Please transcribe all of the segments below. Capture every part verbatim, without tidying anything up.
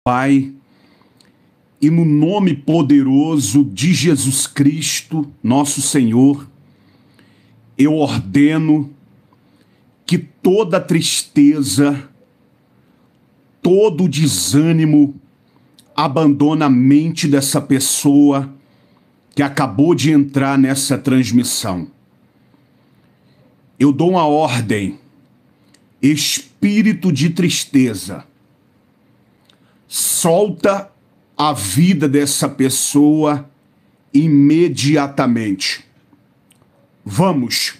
Pai, e no nome poderoso de Jesus Cristo, nosso Senhor, eu ordeno que toda tristeza, todo desânimo abandone a mente dessa pessoa que acabou de entrar nessa transmissão. Eu dou uma ordem, espírito de tristeza, solta a vida dessa pessoa imediatamente. Vamos.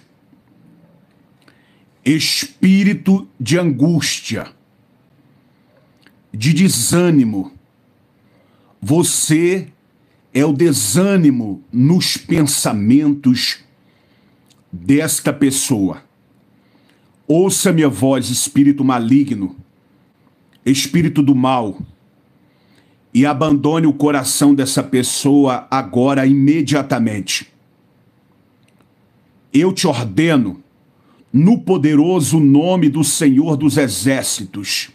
Espírito de angústia, de desânimo. Você é o desânimo nos pensamentos desta pessoa. Ouça minha voz, espírito maligno, espírito do mal, e abandone o coração dessa pessoa agora, imediatamente. Eu te ordeno, no poderoso nome do Senhor dos Exércitos,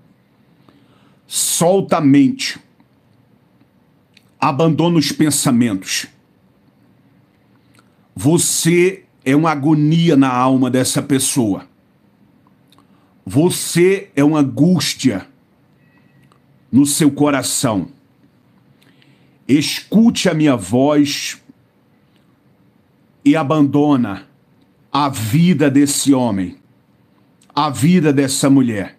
solta a mente, abandona os pensamentos. Você é uma agonia na alma dessa pessoa. Você é uma angústia no seu coração. Escute a minha voz e abandona a vida desse homem, a vida dessa mulher.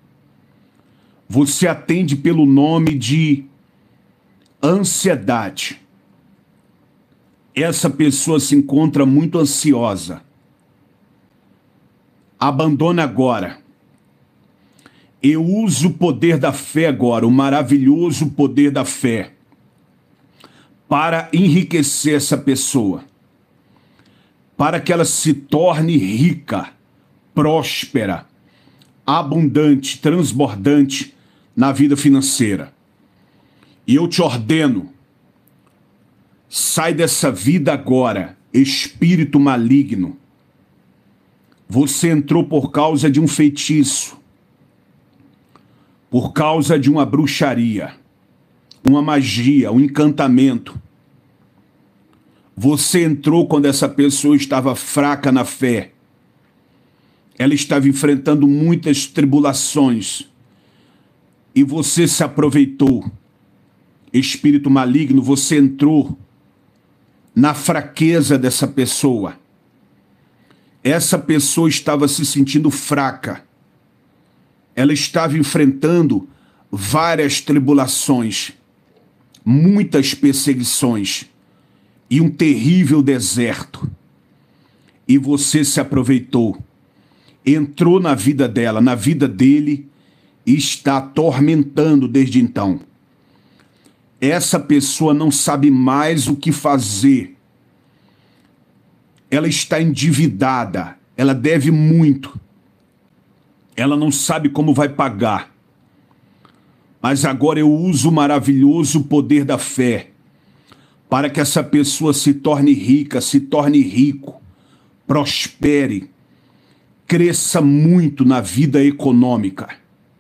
Você atende pelo nome de ansiedade. Essa pessoa se encontra muito ansiosa. Abandona agora. Eu uso o poder da fé agora, o maravilhoso poder da fé, para enriquecer essa pessoa, para que ela se torne rica, próspera, abundante, transbordante na vida financeira. E eu te ordeno, sai dessa vida agora, espírito maligno. Você entrou por causa de um feitiço, por causa de uma bruxaria, uma magia, um encantamento. Você entrou quando essa pessoa estava fraca na fé. Ela estava enfrentando muitas tribulações. E você se aproveitou. Espírito maligno, você entrou na fraqueza dessa pessoa. Essa pessoa estava se sentindo fraca. Ela estava enfrentando várias tribulações, muitas perseguições e um terrível deserto. E você se aproveitou, entrou na vida dela, na vida dele, e está atormentando desde então. Essa pessoa não sabe mais o que fazer. Ela está endividada, ela deve muito. Ela não sabe como vai pagar. Mas agora eu uso o maravilhoso poder da fé para que essa pessoa se torne rica, se torne rico, prospere, cresça muito na vida econômica.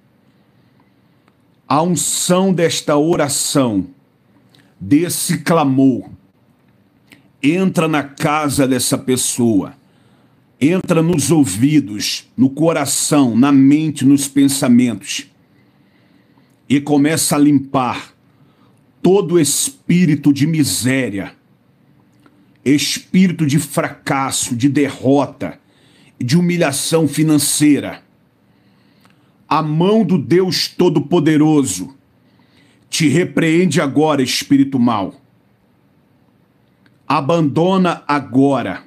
A unção desta oração, desse clamor, entra na casa dessa pessoa, entra nos ouvidos, no coração, na mente, nos pensamentos, e começa a limpar todo espírito de miséria, espírito de fracasso, de derrota, de humilhação financeira. A mão do Deus Todo-Poderoso te repreende agora, espírito mau. Abandona agora.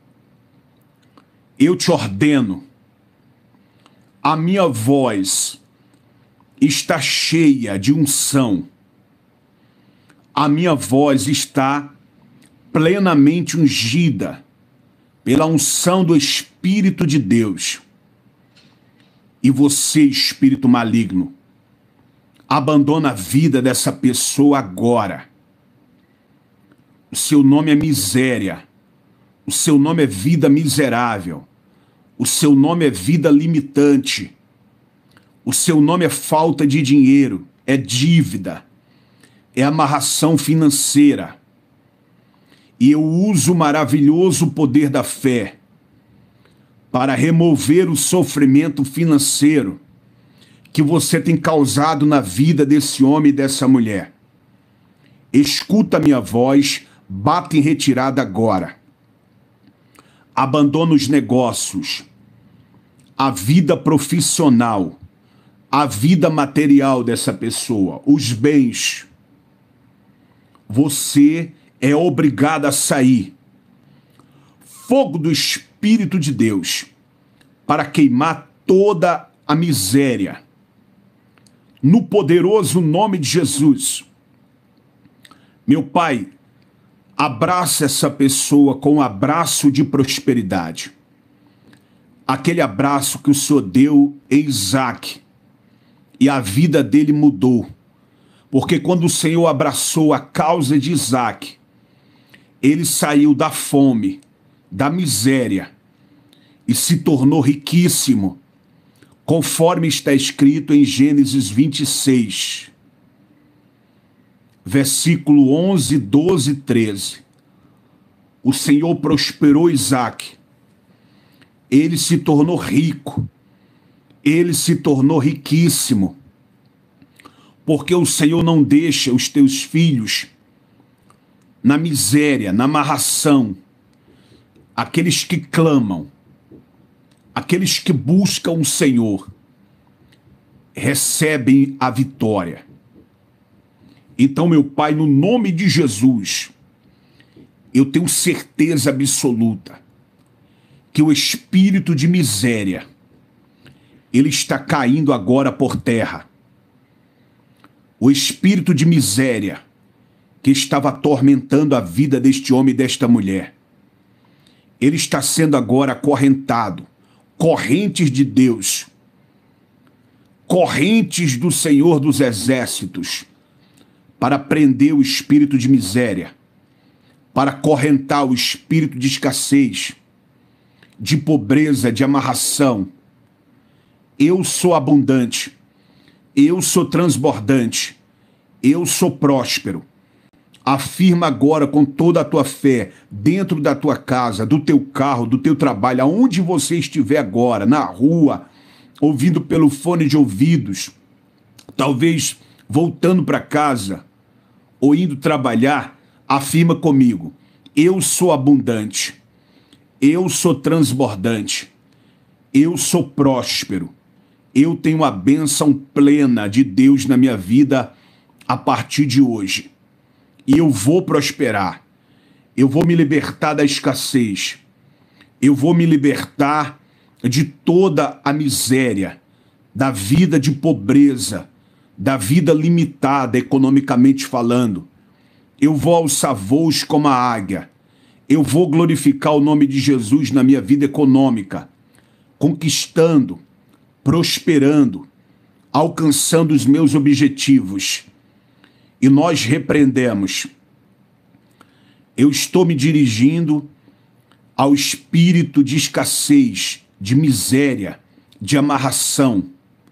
Eu te ordeno. A minha voz está cheia de unção. A minha voz está plenamente ungida pela unção do Espírito de Deus. E você, espírito maligno, abandona a vida dessa pessoa agora. O seu nome é miséria. O seu nome é vida miserável. O seu nome é vida limitante. O seu nome é falta de dinheiro. é dívida, é amarração financeira. E eu uso o maravilhoso poder da fé para remover o sofrimento financeiro que você tem causado na vida desse homem e dessa mulher. Escuta a minha voz, bata em retirada agora. Abandona os negócios, a vida profissional, a vida material dessa pessoa, os bens. Você é obrigado a sair. Fogo do Espírito de Deus para queimar toda a miséria. No poderoso nome de Jesus. Meu Pai, abraça essa pessoa com um abraço de prosperidade. Aquele abraço que o Senhor deu em Isaac. E a vida dele mudou. Porque quando o Senhor abraçou a causa de Isaac, ele saiu da fome, da miséria, e se tornou riquíssimo, conforme está escrito em Gênesis vinte e seis, versículo onze, doze e treze. O Senhor prosperou Isaac, ele se tornou rico, ele se tornou riquíssimo, porque o Senhor não deixa os teus filhos na miséria, na amarração. Aqueles que clamam, aqueles que buscam o Senhor, recebem a vitória. Então, meu Pai, no nome de Jesus, eu tenho certeza absoluta que o espírito de miséria, ele está caindo agora por terra. O espírito de miséria que estava atormentando a vida deste homem e desta mulher, ele está sendo agora acorrentado. Correntes de Deus, correntes do Senhor dos Exércitos, para prender o espírito de miséria, para acorrentar o espírito de escassez, de pobreza, de amarração. Eu sou abundante, eu sou transbordante, eu sou próspero. Afirma agora com toda a tua fé, dentro da tua casa, do teu carro, do teu trabalho, aonde você estiver agora, na rua, ouvindo pelo fone de ouvidos, talvez voltando para casa ou indo trabalhar, afirma comigo: eu sou abundante, eu sou transbordante, eu sou próspero, eu tenho a bênção plena de Deus na minha vida a partir de hoje. E eu vou prosperar, eu vou me libertar da escassez, eu vou me libertar de toda a miséria, da vida de pobreza, da vida limitada economicamente falando. Eu vou alçar voos como a águia, eu vou glorificar o nome de Jesus na minha vida econômica, conquistando, prosperando, alcançando os meus objetivos. E nós repreendemos. Eu estou me dirigindo ao espírito de escassez, de miséria, de amarração.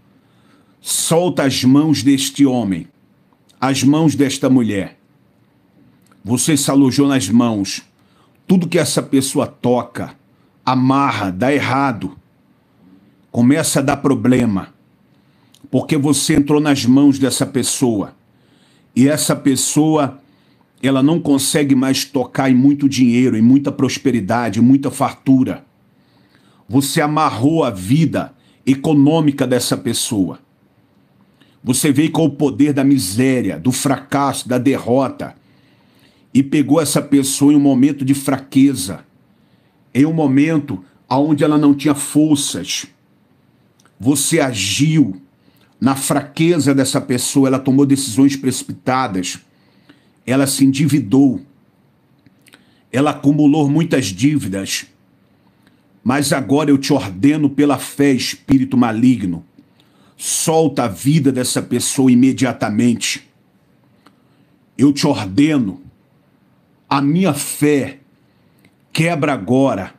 Solta as mãos deste homem, as mãos desta mulher. Você se alojou nas mãos. Tudo que essa pessoa toca, amarra, dá errado. Começa a dar problema. Porque você entrou nas mãos dessa pessoa. E essa pessoa, ela não consegue mais tocar em muito dinheiro, em muita prosperidade, em muita fartura. Você amarrou a vida econômica dessa pessoa. Você veio com o poder da miséria, do fracasso, da derrota, e pegou essa pessoa em um momento de fraqueza, em um momento onde ela não tinha forças. Você agiu na fraqueza dessa pessoa, ela tomou decisões precipitadas, ela se endividou, ela acumulou muitas dívidas, mas agora eu te ordeno pela fé, espírito maligno, solta a vida dessa pessoa imediatamente. Eu te ordeno, a minha fé quebra agora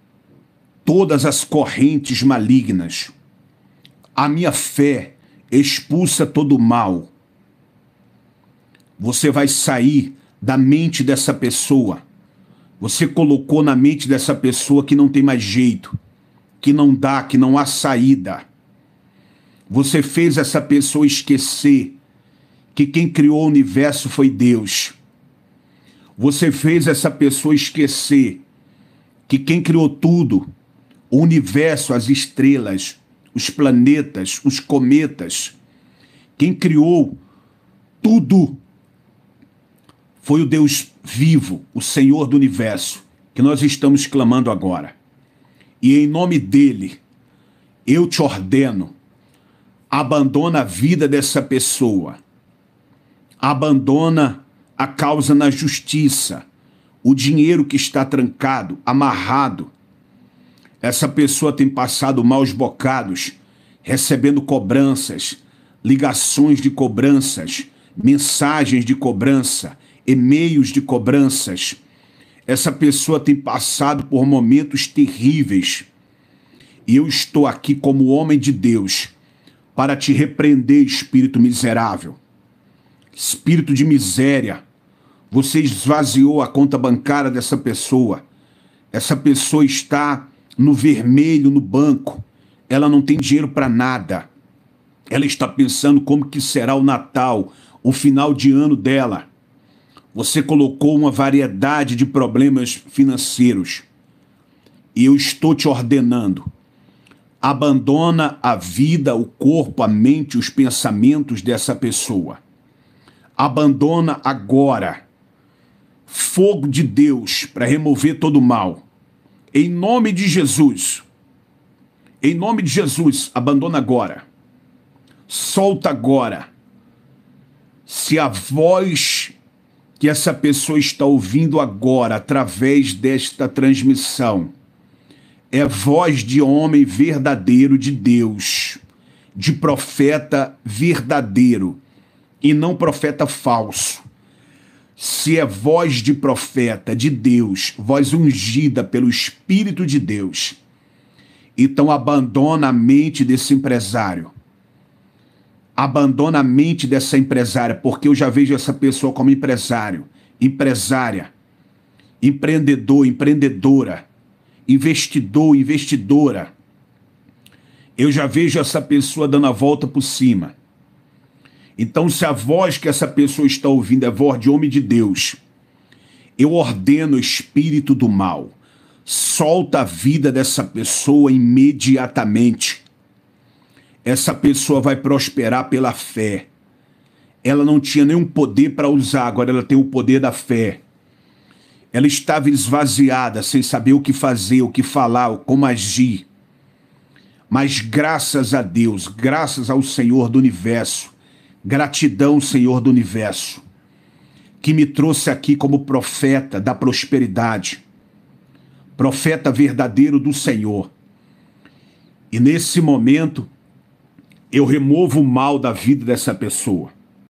todas as correntes malignas, a minha fé expulsa todo o mal, Você vai sair da mente dessa pessoa. Você colocou na mente dessa pessoa que não tem mais jeito, que não dá, que não há saída. Você fez essa pessoa esquecer que quem criou o universo foi Deus. Você fez essa pessoa esquecer que quem criou tudo, o universo, as estrelas, os planetas, os cometas, quem criou tudo foi o Deus vivo, o Senhor do universo, que nós estamos clamando agora. E em nome dele, eu te ordeno, abandona a vida dessa pessoa, abandona a causa na justiça, o dinheiro que está trancado, amarrado. Essa pessoa tem passado maus bocados, recebendo cobranças, ligações de cobranças, mensagens de cobrança, e-mails de cobranças. Essa pessoa tem passado por momentos terríveis. E eu estou aqui como homem de Deus para te repreender, espírito miserável. Espírito de miséria. Você esvaziou a conta bancária dessa pessoa. Essa pessoa está no vermelho no banco. Ela não tem dinheiro para nada. Ela está pensando como que será o Natal, o final de ano dela. Você colocou uma variedade de problemas financeiros. E eu estou te ordenando. Abandona a vida, o corpo, a mente, os pensamentos dessa pessoa. Abandona agora. Fogo de Deus para remover todo o mal. Em nome de Jesus. Em nome de Jesus, abandona agora. Solta agora. Se a voz que essa pessoa está ouvindo agora, através desta transmissão, é voz de homem verdadeiro de Deus, de profeta verdadeiro, e não profeta falso. Se é voz de profeta de Deus, voz ungida pelo Espírito de Deus, então abandona a mente desse empresário. Abandona a mente dessa empresária, porque eu já vejo essa pessoa como empresário, empresária, empreendedor, empreendedora, investidor, investidora. Eu já vejo essa pessoa dando a volta por cima. Então, se a voz que essa pessoa está ouvindo é voz de homem de Deus, eu ordeno o espírito do mal, solta a vida dessa pessoa imediatamente. Essa pessoa vai prosperar pela fé. Ela não tinha nenhum poder para usar, agora ela tem o poder da fé. Ela estava esvaziada, sem saber o que fazer, o que falar, como agir. Mas graças a Deus, graças ao Senhor do Universo, gratidão, Senhor do Universo, que me trouxe aqui como profeta da prosperidade, profeta verdadeiro do Senhor. E nesse momento, eu removo o mal da vida dessa pessoa.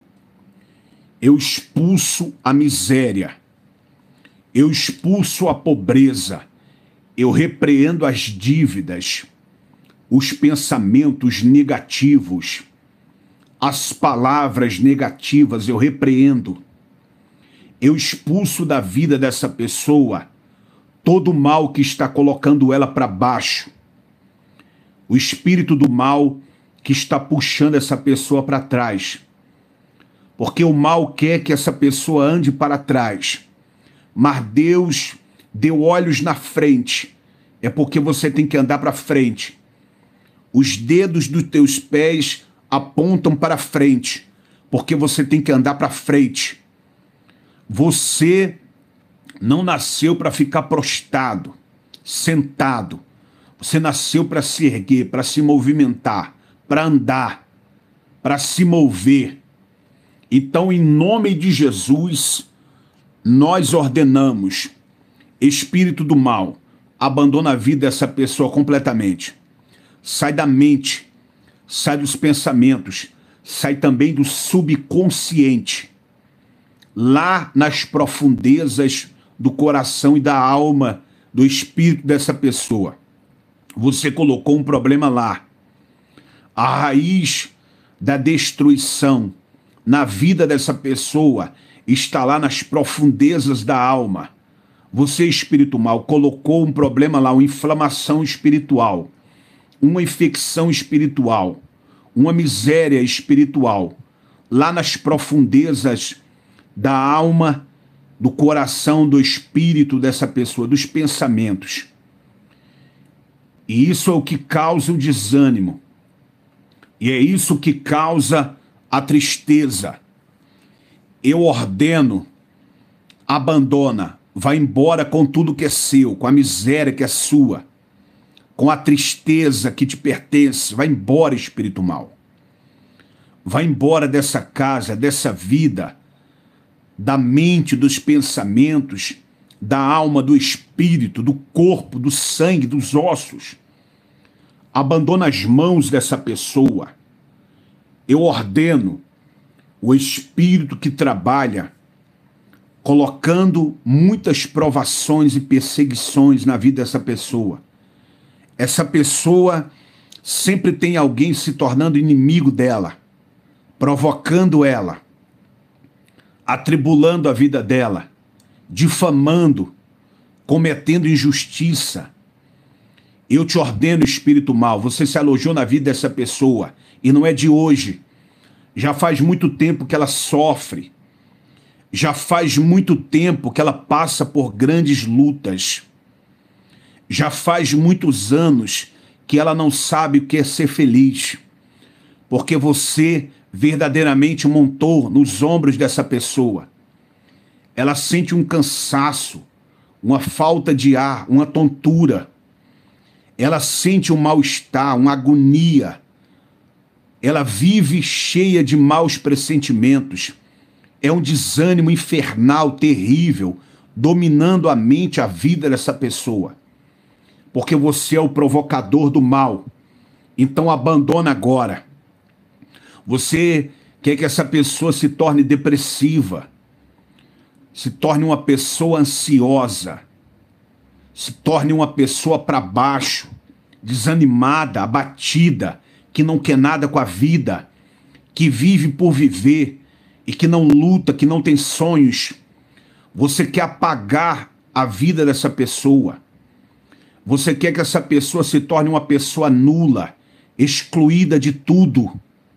Eu expulso a miséria. Eu expulso a pobreza. Eu repreendo as dívidas, os pensamentos negativos, as palavras negativas, eu repreendo. Eu expulso da vida dessa pessoa todo o mal que está colocando ela para baixo. O espírito do mal que está puxando essa pessoa para trás. Porque o mal quer que essa pessoa ande para trás. Mas Deus deu olhos na frente. É porque você tem que andar para frente. Os dedos dos teus pés apontam para frente. Porque você tem que andar para frente. Você não nasceu para ficar prostrado, sentado. Você nasceu para se erguer, para se movimentar, para andar, para se mover. Então, em nome de Jesus, nós ordenamos, espírito do mal, abandona a vida dessa pessoa completamente. Sai da mente, sai dos pensamentos, sai também do subconsciente. Lá nas profundezas do coração e da alma, do espírito dessa pessoa. Você colocou um problema lá. A raiz da destruição na vida dessa pessoa está lá nas profundezas da alma. Você, espírito mal, colocou um problema lá, uma inflamação espiritual, uma infecção espiritual, uma miséria espiritual, lá nas profundezas da alma, do coração, do espírito dessa pessoa, dos pensamentos. E isso é o que causa o desânimo. E é isso que causa a tristeza. Eu ordeno, abandona, vai embora com tudo que é seu, com a miséria que é sua, com a tristeza que te pertence. Vai embora, espírito mal. Vai embora dessa casa, dessa vida, da mente, dos pensamentos, da alma, do espírito, do corpo, do sangue, dos ossos. Abandona as mãos dessa pessoa. Eu ordeno o espírito que trabalha, colocando muitas provações e perseguições na vida dessa pessoa. Essa pessoa sempre tem alguém se tornando inimigo dela, provocando ela, atribulando a vida dela, difamando, cometendo injustiça. Eu te ordeno, espírito mal, você se alojou na vida dessa pessoa, e não é de hoje. Já faz muito tempo que ela sofre. Já faz muito tempo que ela passa por grandes lutas. Já faz muitos anos que ela não sabe o que é ser feliz. Porque você verdadeiramente montou nos ombros dessa pessoa. Ela sente um cansaço, uma falta de ar, uma tontura. Ela sente um mal-estar, uma agonia. Ela vive cheia de maus pressentimentos. É um desânimo infernal, terrível, dominando a mente, a vida dessa pessoa. Porque você é o provocador do mal. Então abandona agora. Você quer que essa pessoa se torne depressiva, se torne uma pessoa ansiosa, se torne uma pessoa para baixo, desanimada, abatida, que não quer nada com a vida, que vive por viver e que não luta, que não tem sonhos. Você quer apagar a vida dessa pessoa. Você quer que essa pessoa se torne uma pessoa nula, excluída de tudo,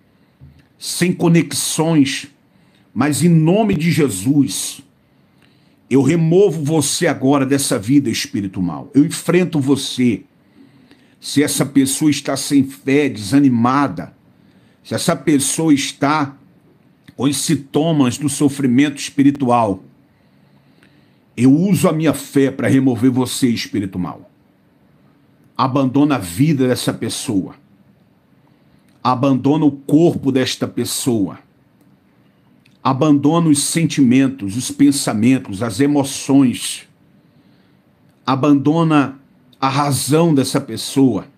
sem conexões. Mas em nome de Jesus, eu removo você agora dessa vida, espírito mal. Eu enfrento você. Se essa pessoa está sem fé, desanimada, se essa pessoa está com os sintomas do sofrimento espiritual, eu uso a minha fé para remover você, espírito mal. Abandona a vida dessa pessoa. Abandona o corpo desta pessoa. Abandona os sentimentos, os pensamentos, as emoções. Abandona a razão dessa pessoa.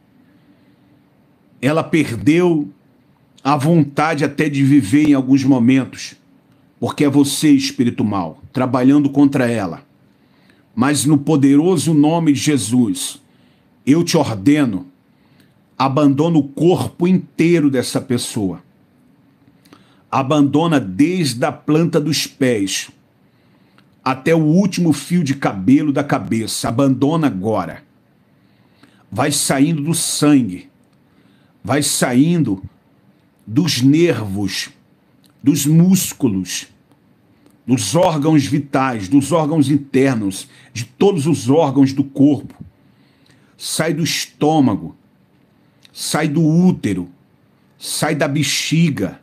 Ela perdeu a vontade até de viver em alguns momentos, porque é você, espírito mal, trabalhando contra ela. Mas no poderoso nome de Jesus, eu te ordeno, abandona o corpo inteiro dessa pessoa. Abandona desde a planta dos pés até o último fio de cabelo da cabeça. Abandona agora. Vai saindo do sangue, vai saindo dos nervos, dos músculos, dos órgãos vitais, dos órgãos internos, de todos os órgãos do corpo. Sai do estômago, sai do útero, sai da bexiga,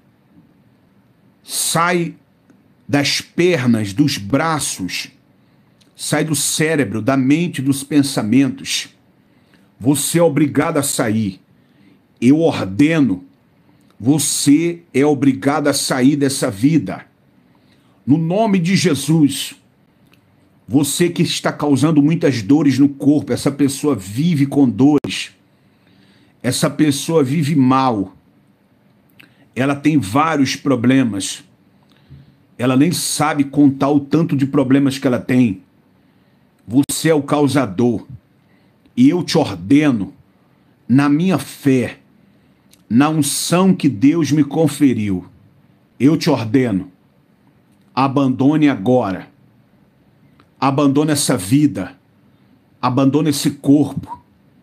sai das pernas, dos braços, sai do cérebro, da mente, dos pensamentos. Você é obrigado a sair. Eu ordeno, você é obrigado a sair dessa vida. No nome de Jesus, você que está causando muitas dores no corpo, essa pessoa vive com dores, essa pessoa vive mal, ela tem vários problemas, ela nem sabe contar o tanto de problemas que ela tem. Você é o causador. E eu te ordeno, na minha fé, na unção que Deus me conferiu, Eu te ordeno, abandone agora. Abandone essa vida. Abandone esse corpo.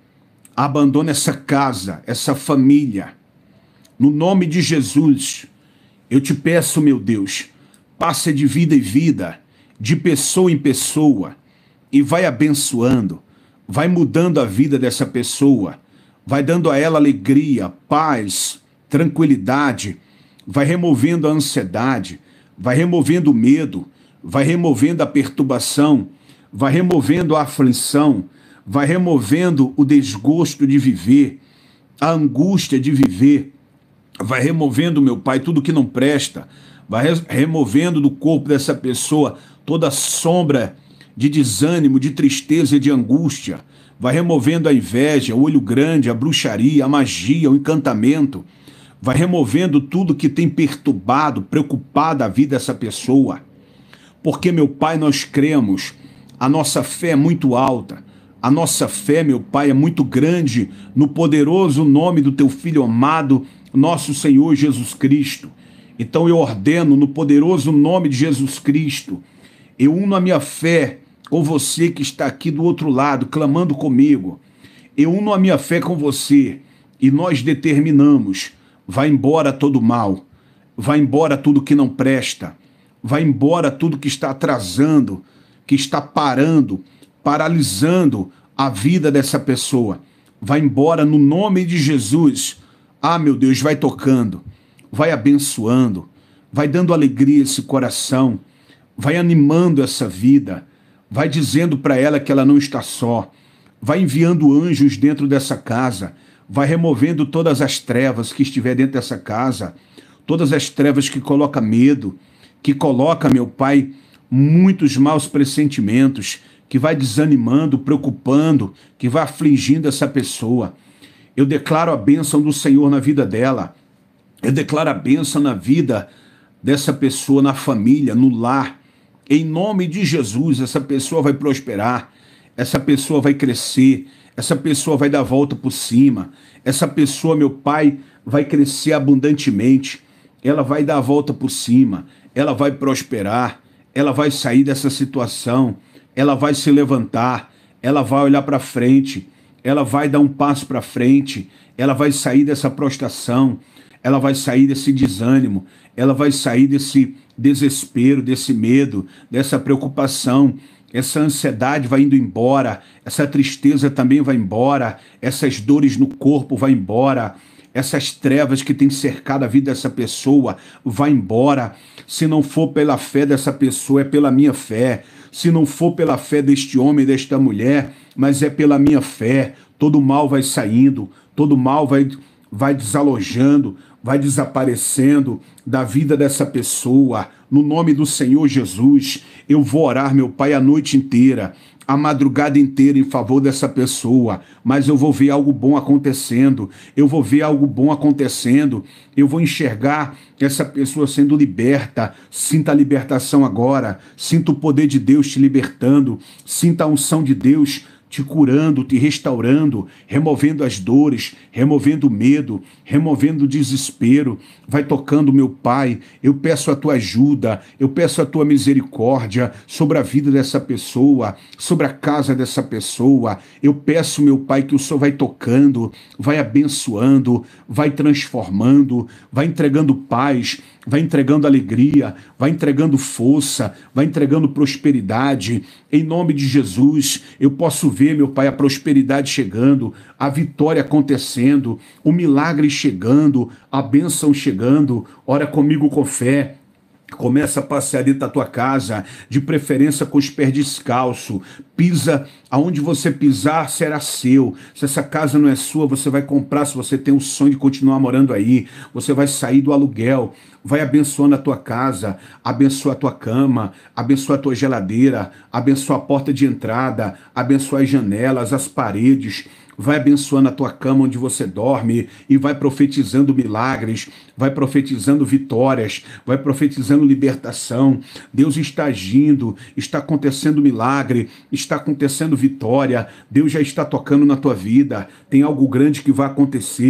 Abandone essa casa, essa família. No nome de Jesus, eu te peço, meu Deus, passa de vida em vida, de pessoa em pessoa, e vai abençoando, vai mudando a vida dessa pessoa, vai dando a ela alegria, paz, tranquilidade, vai removendo a ansiedade, vai removendo o medo, vai removendo a perturbação, vai removendo a aflição, vai removendo o desgosto de viver, a angústia de viver, vai removendo, meu Pai, tudo que não presta, vai removendo do corpo dessa pessoa toda sombra de desânimo, de tristeza e de angústia, vai removendo a inveja, o olho grande, a bruxaria, a magia, o encantamento, vai removendo tudo que tem perturbado, preocupado a vida dessa pessoa. Porque, meu Pai, nós cremos, a nossa fé é muito alta, a nossa fé, meu Pai, é muito grande no poderoso nome do Teu Filho amado, nosso Senhor Jesus Cristo. Então eu ordeno no poderoso nome de Jesus Cristo, eu uno a minha fé com você que está aqui do outro lado, clamando comigo. Eu uno a minha fé com você e nós determinamos, vai embora todo mal, vai embora tudo que não presta, vai embora tudo que está atrasando, que está parando, paralisando a vida dessa pessoa. Vai embora no nome de Jesus. Ah, meu Deus, vai tocando, vai abençoando, vai dando alegria a esse coração, vai animando essa vida, vai dizendo para ela que ela não está só, vai enviando anjos dentro dessa casa, vai removendo todas as trevas que estiver dentro dessa casa, todas as trevas que coloca medo, que coloca, meu Pai, muitos maus pressentimentos, que vai desanimando, preocupando, que vai afligindo essa pessoa. Eu declaro a bênção do Senhor na vida dela. Eu declaro a bênção na vida dessa pessoa, na família, no lar. Em nome de Jesus, essa pessoa vai prosperar, essa pessoa vai crescer, essa pessoa vai dar a volta por cima, essa pessoa, meu Pai, vai crescer abundantemente, ela vai dar a volta por cima, ela vai prosperar, ela vai sair dessa situação, ela vai se levantar, ela vai olhar para frente, ela vai dar um passo para frente, ela vai sair dessa prostração, ela vai sair desse desânimo, ela vai sair desse desespero, desse medo, dessa preocupação. Essa ansiedade vai indo embora, essa tristeza também vai embora, essas dores no corpo vai embora, essas trevas que têm cercado a vida dessa pessoa vai embora. Se não for pela fé dessa pessoa, é pela minha fé. Se não for pela fé deste homem, desta mulher, mas é pela minha fé, todo mal vai saindo, todo mal vai, vai desalojando, vai desaparecendo da vida dessa pessoa. No nome do Senhor Jesus, eu vou orar, meu Pai, a noite inteira, a madrugada inteira em favor dessa pessoa, mas eu vou ver algo bom acontecendo, eu vou ver algo bom acontecendo, eu vou enxergar essa pessoa sendo liberta. Sinta a libertação agora, sinta o poder de Deus te libertando, sinta a unção de Deus te curando, te restaurando, removendo as dores, removendo o medo, removendo o desespero. Vai tocando, meu Pai, eu peço a tua ajuda, eu peço a tua misericórdia sobre a vida dessa pessoa, sobre a casa dessa pessoa. Eu peço, meu Pai, que o Senhor vai tocando, vai abençoando, vai transformando, vai entregando paz, vai entregando alegria, vai entregando força, vai entregando prosperidade. Em nome de Jesus, eu posso ver, meu Pai, a prosperidade chegando, a vitória acontecendo, o milagre chegando, a bênção chegando. Ora comigo com fé. Começa a passear dentro da tua casa, de preferência com os pés descalços. Pisa, aonde você pisar será seu. Se essa casa não é sua, você vai comprar. Se você tem o sonho de continuar morando aí, você vai sair do aluguel. Vai abençoando a tua casa, abençoa a tua cama, abençoa a tua geladeira, abençoa a porta de entrada, abençoa as janelas, as paredes. Vai abençoando a tua cama onde você dorme e vai profetizando milagres, vai profetizando vitórias, vai profetizando libertação. Deus está agindo, está acontecendo milagre, está acontecendo vitória. Deus já está tocando na tua vida. Tem algo grande que vai acontecer.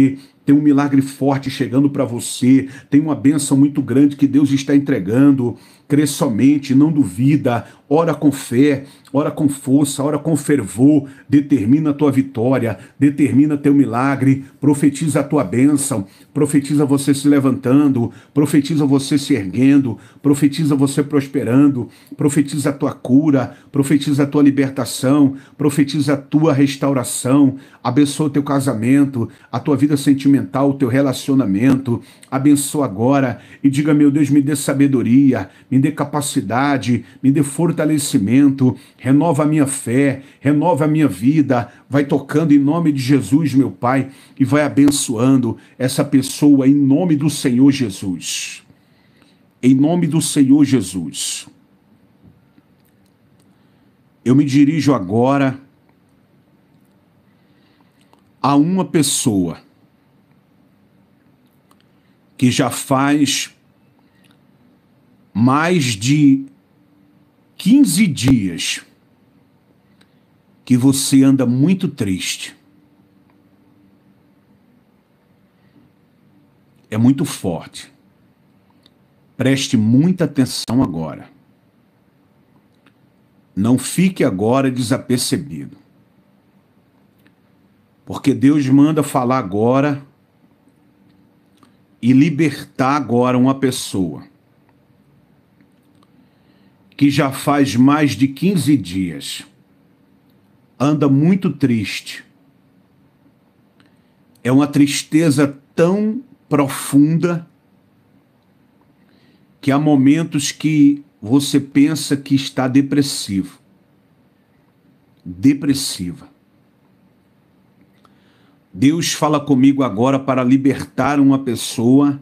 Tem um milagre forte chegando para você, tem uma bênção muito grande que Deus está entregando. Crê somente, não duvida, ora com fé, ora com força, ora com fervor, determina a tua vitória, determina teu milagre, profetiza a tua bênção, profetiza você se levantando, profetiza você se erguendo, profetiza você prosperando, profetiza a tua cura, profetiza a tua libertação, profetiza a tua restauração, abençoa o teu casamento, a tua vida sentimental, o teu relacionamento, abençoa agora e diga, meu Deus, me dê sabedoria, me dê capacidade, me dê fortalecimento, renova a minha fé, renova a minha vida, vai tocando em nome de Jesus, meu Pai, e vai abençoando essa pessoa em nome do Senhor Jesus. Em nome do Senhor Jesus. Eu me dirijo agora a uma pessoa que já faz mais de quinze dias que você anda muito triste. É muito forte. Preste muita atenção agora. Não fique agora desapercebido. Porque Deus manda falar agora e libertar agora uma pessoa que já faz mais de quinze dias anda muito triste. É uma tristeza tão profunda que há momentos que você pensa que está depressivo. Depressiva. Deus fala comigo agora para libertar uma pessoa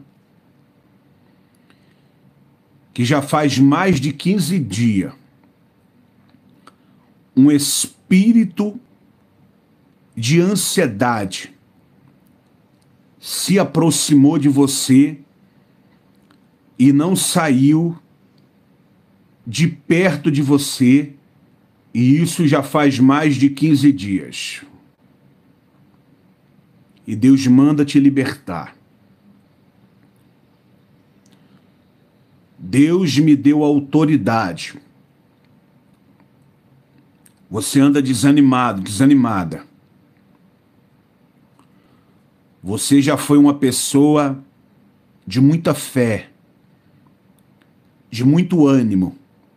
que já faz mais de quinze dias um espírito de ansiedade se aproximou de você e não saiu de perto de você, e isso já faz mais de quinze dias. E Deus manda te libertar. Deus me deu autoridade. Você anda desanimado, desanimada. Você já foi uma pessoa de muita fé, de muito ânimo,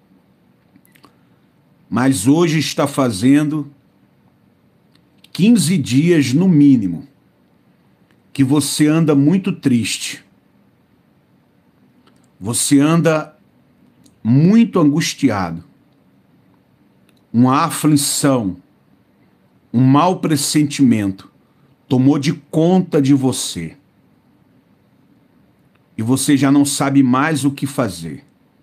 mas hoje está fazendo quinze dias no mínimo que você anda muito triste. Você anda muito angustiado. Uma aflição, um mau pressentimento tomou de conta de você. E você já não sabe mais o que fazer.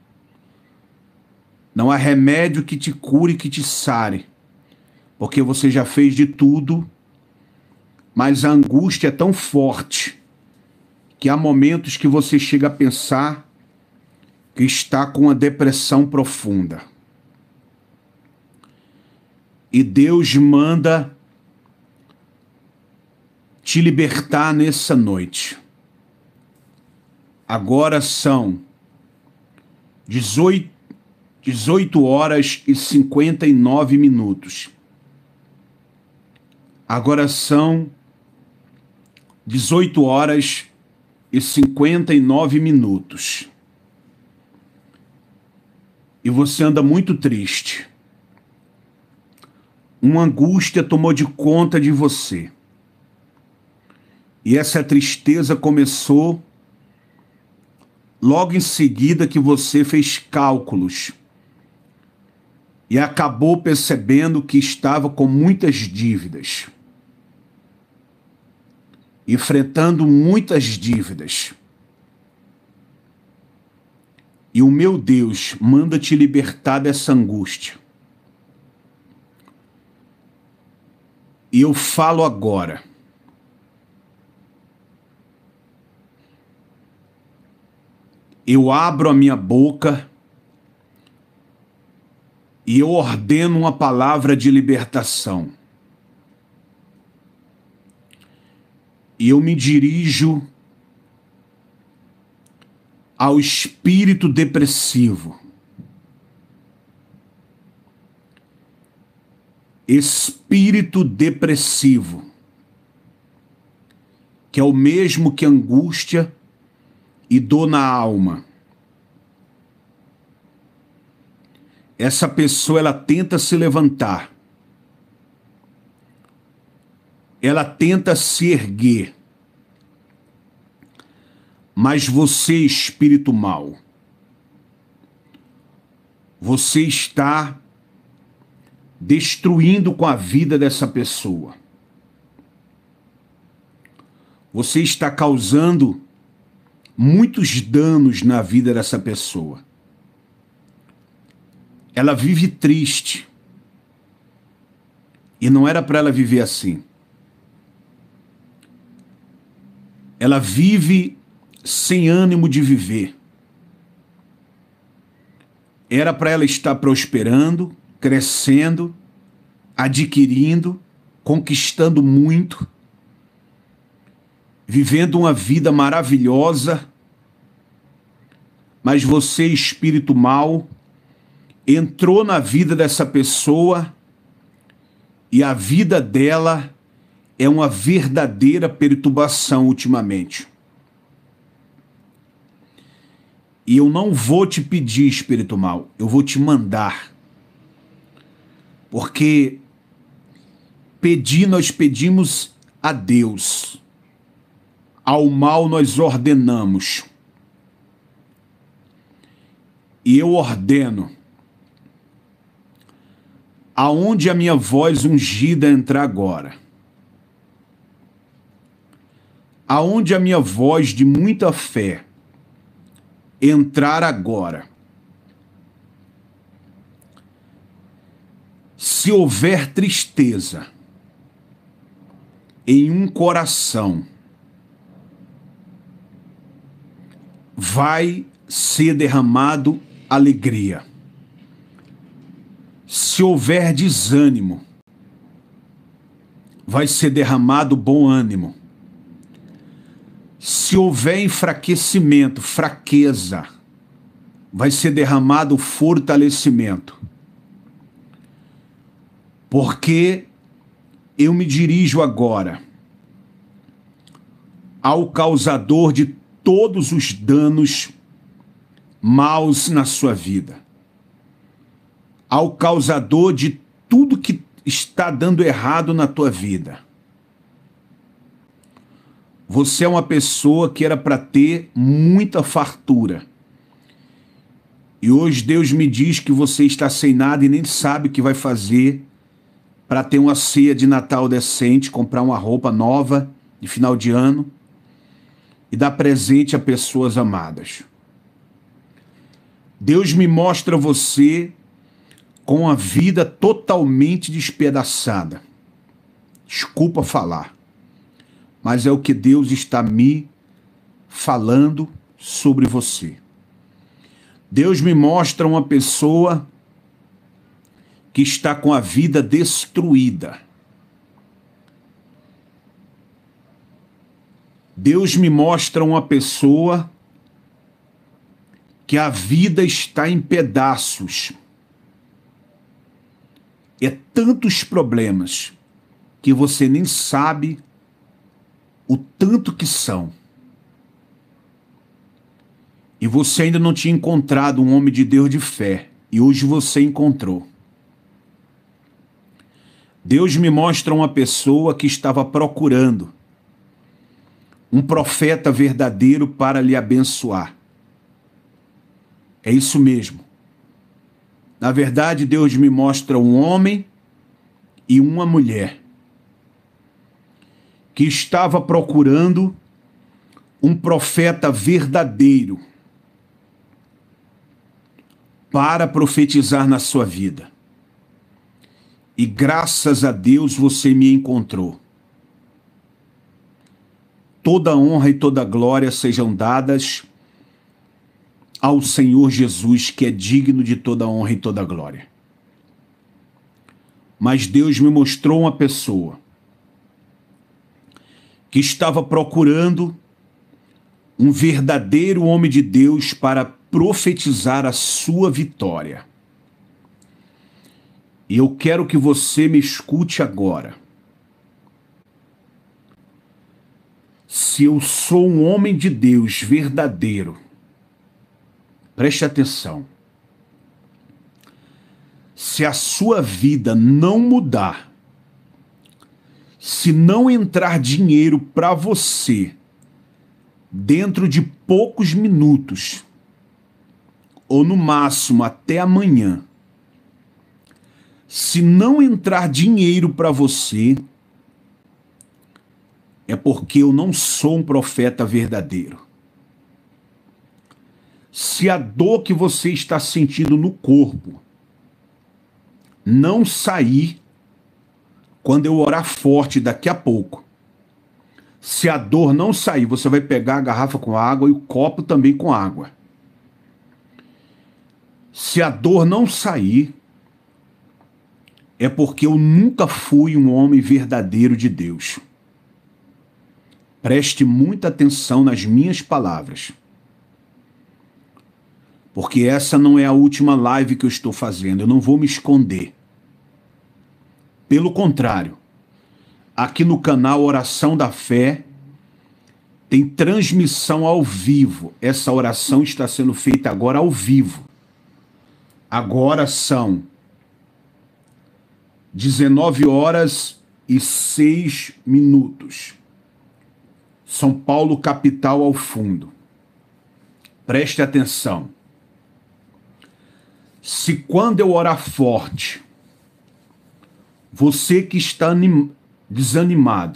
Não há remédio que te cure, que te sare, porque você já fez de tudo, mas a angústia é tão forte que há momentos que você chega a pensar que está com uma depressão profunda. E Deus manda te libertar nessa noite. Agora são dezoito, dezoito horas e cinquenta e nove minutos. Agora são dezoito horas e cinquenta e nove minutos. E você anda muito triste. Uma angústia tomou de conta de você. E essa tristeza começou logo em seguida que você fez cálculos e acabou percebendo que estava com muitas dívidas, enfrentando muitas dívidas. E o meu Deus manda te libertar dessa angústia. E eu falo agora. Eu abro a minha boca e eu ordeno uma palavra de libertação. E eu me dirijo ao espírito depressivo. Espírito depressivo, que é o mesmo que angústia e dor na alma. Essa pessoa, ela tenta se levantar. Ela tenta se erguer. Mas você, espírito mau, você está destruindo com a vida dessa pessoa. Você está causando muitos danos na vida dessa pessoa. Ela vive triste. E não era para ela viver assim. Ela vive sem ânimo de viver. Era para ela estar prosperando, crescendo, adquirindo, conquistando muito, vivendo uma vida maravilhosa, mas você, espírito mau, entrou na vida dessa pessoa e a vida dela é uma verdadeira perturbação ultimamente. E eu não vou te pedir, espírito mau, eu vou te mandar. Porque pedir nós pedimos a Deus, ao mal nós ordenamos. E eu ordeno, aonde a minha voz ungida entrar agora, aonde a minha voz de muita fé entrar agora, se houver tristeza em um coração, vai ser derramado alegria. Se houver desânimo, vai ser derramado bom ânimo. Se houver enfraquecimento, fraqueza, vai ser derramado fortalecimento. Porque eu me dirijo agora ao causador de todos os danos maus na sua vida, ao causador de tudo que está dando errado na tua vida. Você é uma pessoa que era para ter muita fartura. E hoje Deus me diz que você está sem nada e nem sabe o que vai fazer para ter uma ceia de Natal decente, comprar uma roupa nova de final de ano e dar presente a pessoas amadas. Deus me mostra você com a vida totalmente despedaçada. Desculpa falar, mas é o que Deus está me falando sobre você. Deus me mostra uma pessoa que está com a vida destruída. Deus me mostra uma pessoa que a vida está em pedaços. É tantos problemas que você nem sabe o tanto que são. E você ainda não tinha encontrado um homem de Deus de fé. E hoje você encontrou. Deus me mostra uma pessoa que estava procurando um profeta verdadeiro para lhe abençoar. É isso mesmo. Na verdade, Deus me mostra um homem e uma mulher que estava procurando um profeta verdadeiro para profetizar na sua vida. E graças a Deus você me encontrou. Toda honra e toda glória sejam dadas ao Senhor Jesus, que é digno de toda honra e toda glória. Mas Deus me mostrou uma pessoa que estava procurando um verdadeiro homem de Deus para profetizar a sua vitória. E eu quero que você me escute agora. Se eu sou um homem de Deus verdadeiro, preste atenção. Se a sua vida não mudar, se não entrar dinheiro para você dentro de poucos minutos, ou no máximo até amanhã, se não entrar dinheiro para você, é porque eu não sou um profeta verdadeiro. Se a dor que você está sentindo no corpo não sair quando eu orar forte daqui a pouco, se a dor não sair, você vai pegar a garrafa com água e o copo também com água. Se a dor não sair, é porque eu nunca fui um homem verdadeiro de Deus. Preste muita atenção nas minhas palavras. Porque essa não é a última live que eu estou fazendo, eu não vou me esconder. Pelo contrário, aqui no canal Oração da Fé, tem transmissão ao vivo. Essa oração está sendo feita agora ao vivo. Agora são dezenove horas e seis minutos. São Paulo, capital, ao fundo. Preste atenção. Se quando eu orar forte, você que está desanimado,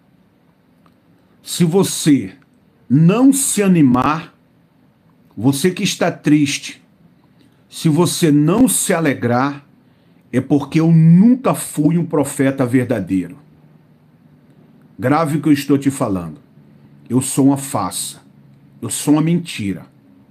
se você não se animar, você que está triste, se você não se alegrar, é porque eu nunca fui um profeta verdadeiro. Grave o que eu estou te falando. Eu sou uma farsa. Eu sou uma mentira.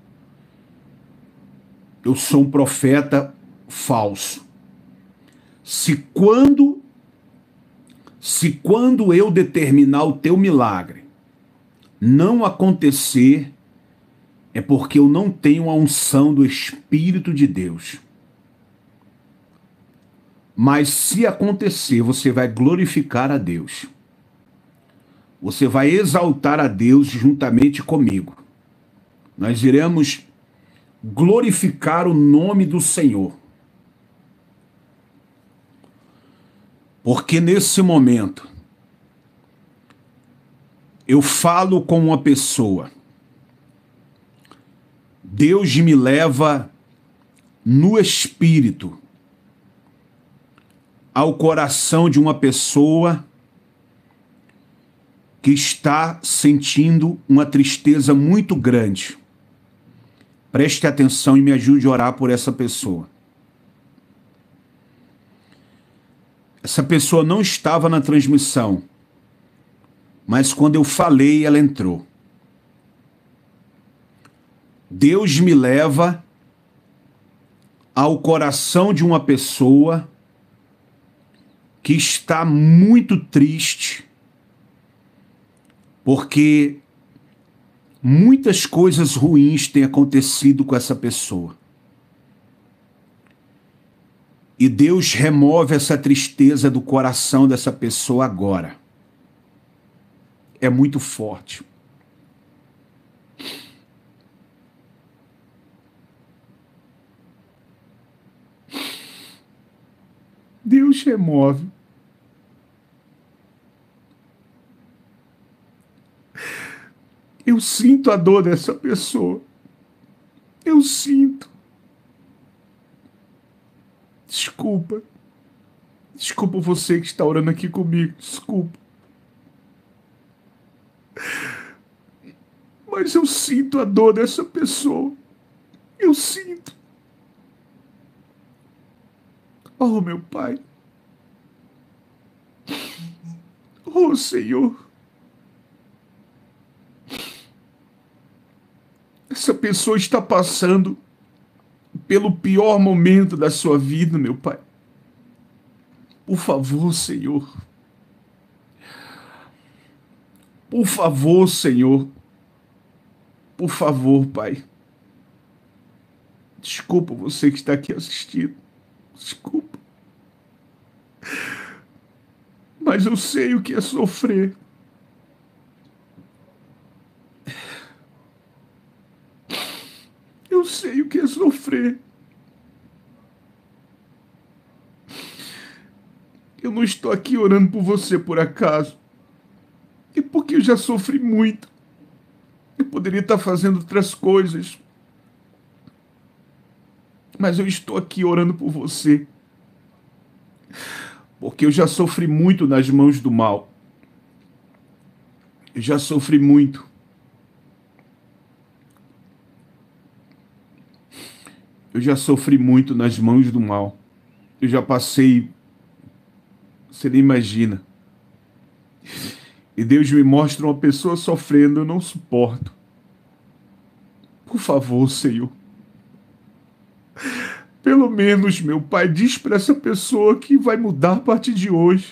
Eu sou um profeta falso. Se quando, se quando eu determinar o teu milagre não acontecer, é porque eu não tenho a unção do Espírito de Deus. Mas se acontecer, você vai glorificar a Deus. Você vai exaltar a Deus juntamente comigo. Nós iremos glorificar o nome do Senhor. Porque nesse momento, eu falo com uma pessoa. Deus me leva no Espírito ao coração de uma pessoa que está sentindo uma tristeza muito grande. Preste atenção e me ajude a orar por essa pessoa. Essa pessoa não estava na transmissão, mas quando eu falei, ela entrou. Deus me leva ao coração de uma pessoa que está muito triste, porque muitas coisas ruins têm acontecido com essa pessoa. E Deus remove essa tristeza do coração dessa pessoa agora. É muito forte. Deus remove. Eu sinto a dor dessa pessoa. Eu sinto. Desculpa. Desculpa você que está orando aqui comigo. Desculpa. Mas eu sinto a dor dessa pessoa. Eu sinto. Oh, meu Pai. Oh, Senhor. Essa pessoa está passando pelo pior momento da sua vida, meu Pai. Por favor, Senhor. Por favor, Senhor. Por favor, Pai. Desculpa você que está aqui assistindo. Desculpa. Mas eu sei o que é sofrer. Eu sei o que é sofrer. Eu não estou aqui orando por você por acaso. É porque eu já sofri muito. Eu poderia estar fazendo outras coisas. Mas eu estou aqui orando por você. Porque eu já sofri muito nas mãos do mal. Eu já sofri muito. Eu já sofri muito nas mãos do mal. Eu já passei... Você nem imagina. E Deus me mostra uma pessoa sofrendo, eu não suporto. Por favor, Senhor. Pelo menos, meu Pai, diz para essa pessoa que vai mudar a partir de hoje.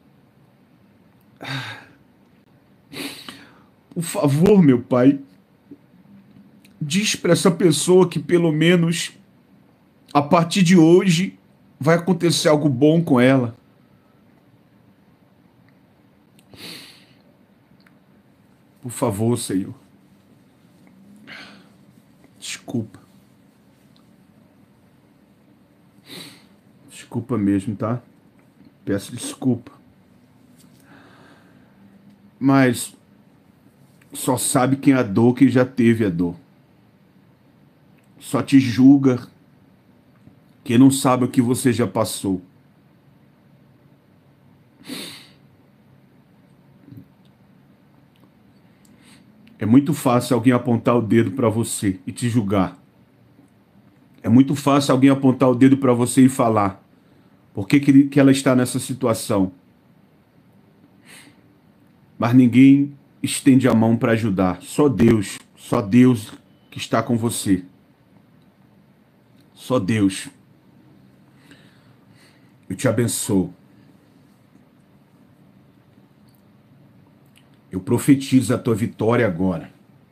Por favor, meu Pai, diz para essa pessoa que pelo menos a partir de hoje vai acontecer algo bom com ela. Por favor, Senhor. Desculpa. Desculpa mesmo, tá? Peço desculpa. Mas só sabe quem é a dor quem já teve a dor. Só te julga quem não sabe o que você já passou. É muito fácil alguém apontar o dedo para você e te julgar. É muito fácil alguém apontar o dedo para você e falar por que, que, que ela está nessa situação. Mas ninguém estende a mão para ajudar. Só Deus, só Deus que está com você. Só Deus. Eu te abençoo. Eu profetizo a tua vitória agora.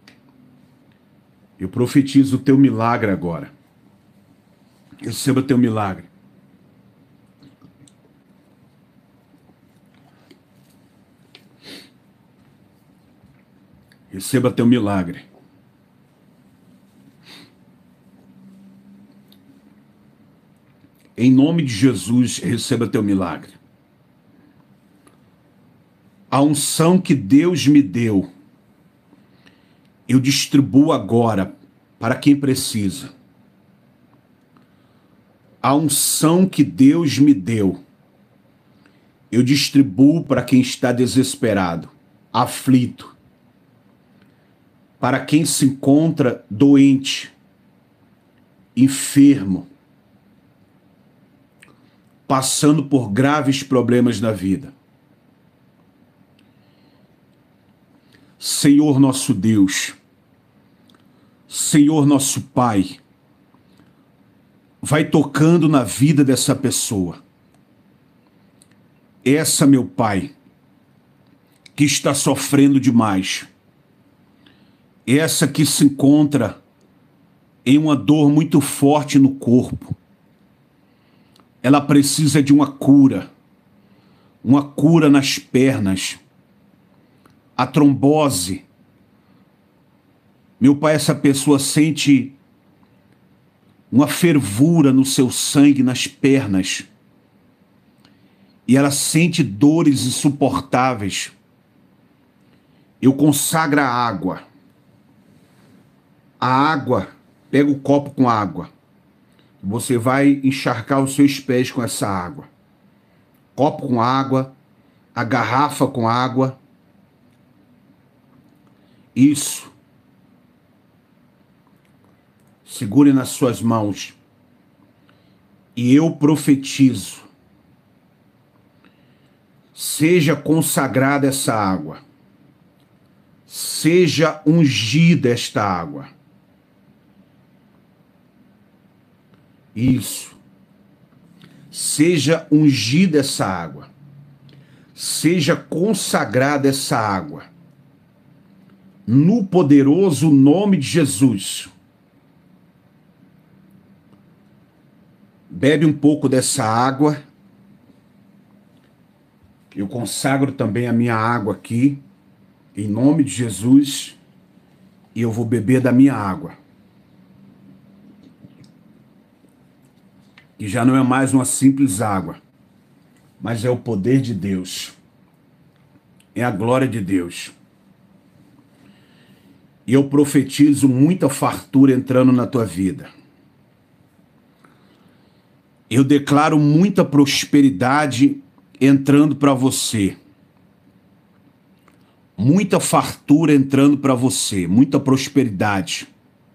Eu profetizo o teu milagre agora. Receba teu milagre. Receba teu milagre. Em nome de Jesus, receba teu milagre. A unção que Deus me deu, eu distribuo agora para quem precisa. A unção que Deus me deu, eu distribuo para quem está desesperado, aflito, para quem se encontra doente, enfermo, passando por graves problemas na vida. Senhor nosso Deus, Senhor nosso Pai, vai tocando na vida dessa pessoa. Essa, meu Pai, que está sofrendo demais. Essa que se encontra em uma dor muito forte no corpo. Ela precisa de uma cura. Uma cura nas pernas. A trombose. Meu Pai, essa pessoa sente uma fervura no seu sangue, nas pernas. E ela sente dores insuportáveis. Eu consagro a água. A água, pega o copo com água. Você vai encharcar os seus pés com essa água. Copo com água, a garrafa com água. Isso. Segure nas suas mãos. E eu profetizo. Seja consagrada essa água. Seja ungida esta água. Isso. Seja ungida essa água. Seja consagrada essa água. no poderoso nome de Jesus. Bebe um pouco dessa água. Eu consagro também a minha água aqui, em nome de Jesus, e eu vou beber da minha água. E já não é mais uma simples água, mas é o poder de Deus. É a glória de Deus. E eu profetizo muita fartura entrando na tua vida. Eu declaro muita prosperidade entrando para você. Muita fartura entrando para você, muita prosperidade.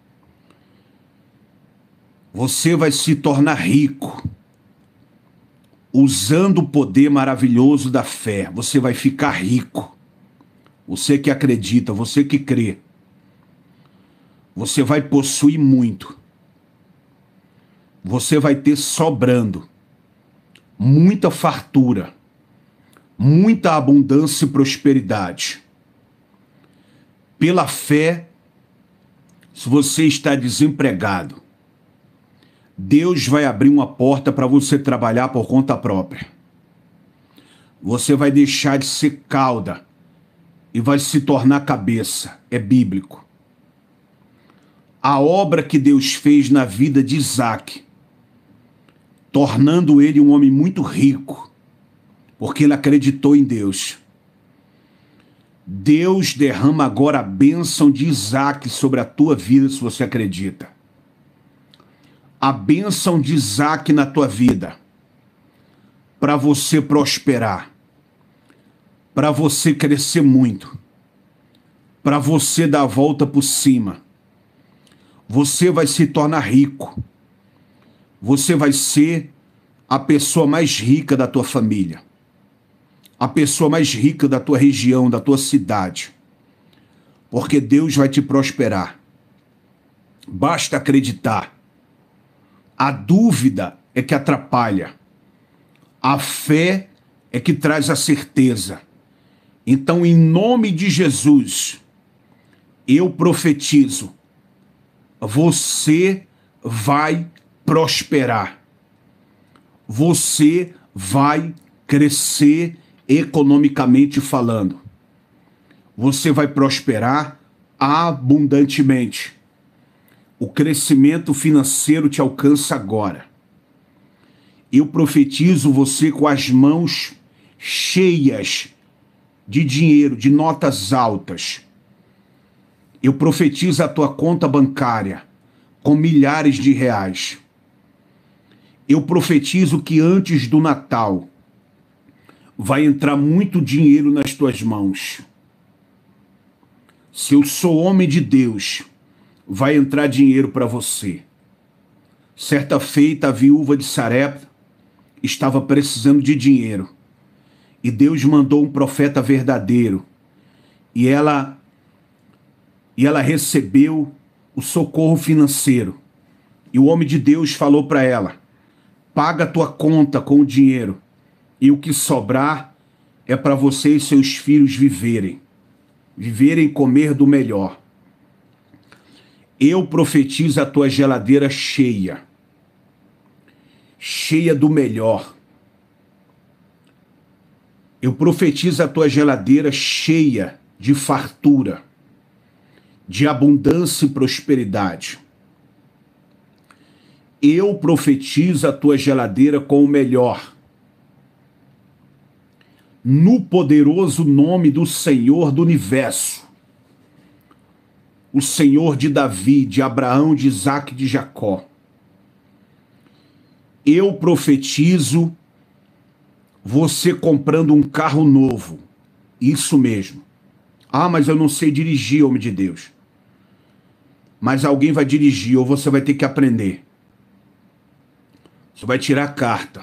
Você vai se tornar rico. Usando o poder maravilhoso da fé, você vai ficar rico. Você que acredita, você que crê. Você vai possuir muito. Você vai ter sobrando. Muita fartura. Muita abundância e prosperidade. Pela fé, se você está desempregado, Deus vai abrir uma porta para você trabalhar por conta própria. Você vai deixar de ser cauda e vai se tornar cabeça. É bíblico. A obra que Deus fez na vida de Isaac, tornando ele um homem muito rico, porque ele acreditou em Deus. Deus derrama agora a bênção de Isaac sobre a tua vida, se você acredita. A bênção de Isaac na tua vida, para você prosperar, para você crescer muito, para você dar a volta por cima. Você vai se tornar rico. Você vai ser a pessoa mais rica da tua família, a pessoa mais rica da tua região, da tua cidade, porque Deus vai te prosperar. Basta acreditar. A dúvida é que atrapalha. A fé é que traz a certeza. Então, em nome de Jesus, eu profetizo, você vai prosperar. Você vai crescer economicamente falando. Você vai prosperar abundantemente. O crescimento financeiro te alcança agora. Eu profetizo você com as mãos cheias de dinheiro, de notas altas. Eu profetizo a tua conta bancária com milhares de reais. Eu profetizo que antes do Natal vai entrar muito dinheiro nas tuas mãos. Se eu sou homem de Deus, vai entrar dinheiro para você. Certa feita, a viúva de Sarepta estava precisando de dinheiro. E Deus mandou um profeta verdadeiro. E ela, e ela recebeu o socorro financeiro. E o homem de Deus falou para ela: paga a tua conta com o dinheiro. E o que sobrar é para você e seus filhos viverem. Viverem e comer do melhor. Eu profetizo a tua geladeira cheia, cheia do melhor. Eu profetizo a tua geladeira cheia de fartura, de abundância e prosperidade. Eu profetizo a tua geladeira com o melhor. No poderoso nome do Senhor do Universo, o Senhor de Davi, de Abraão, de Isaque e de Jacó. Eu profetizo você comprando um carro novo. Isso mesmo. Ah, mas eu não sei dirigir, homem de Deus. Mas alguém vai dirigir ou você vai ter que aprender. Você vai tirar a carta.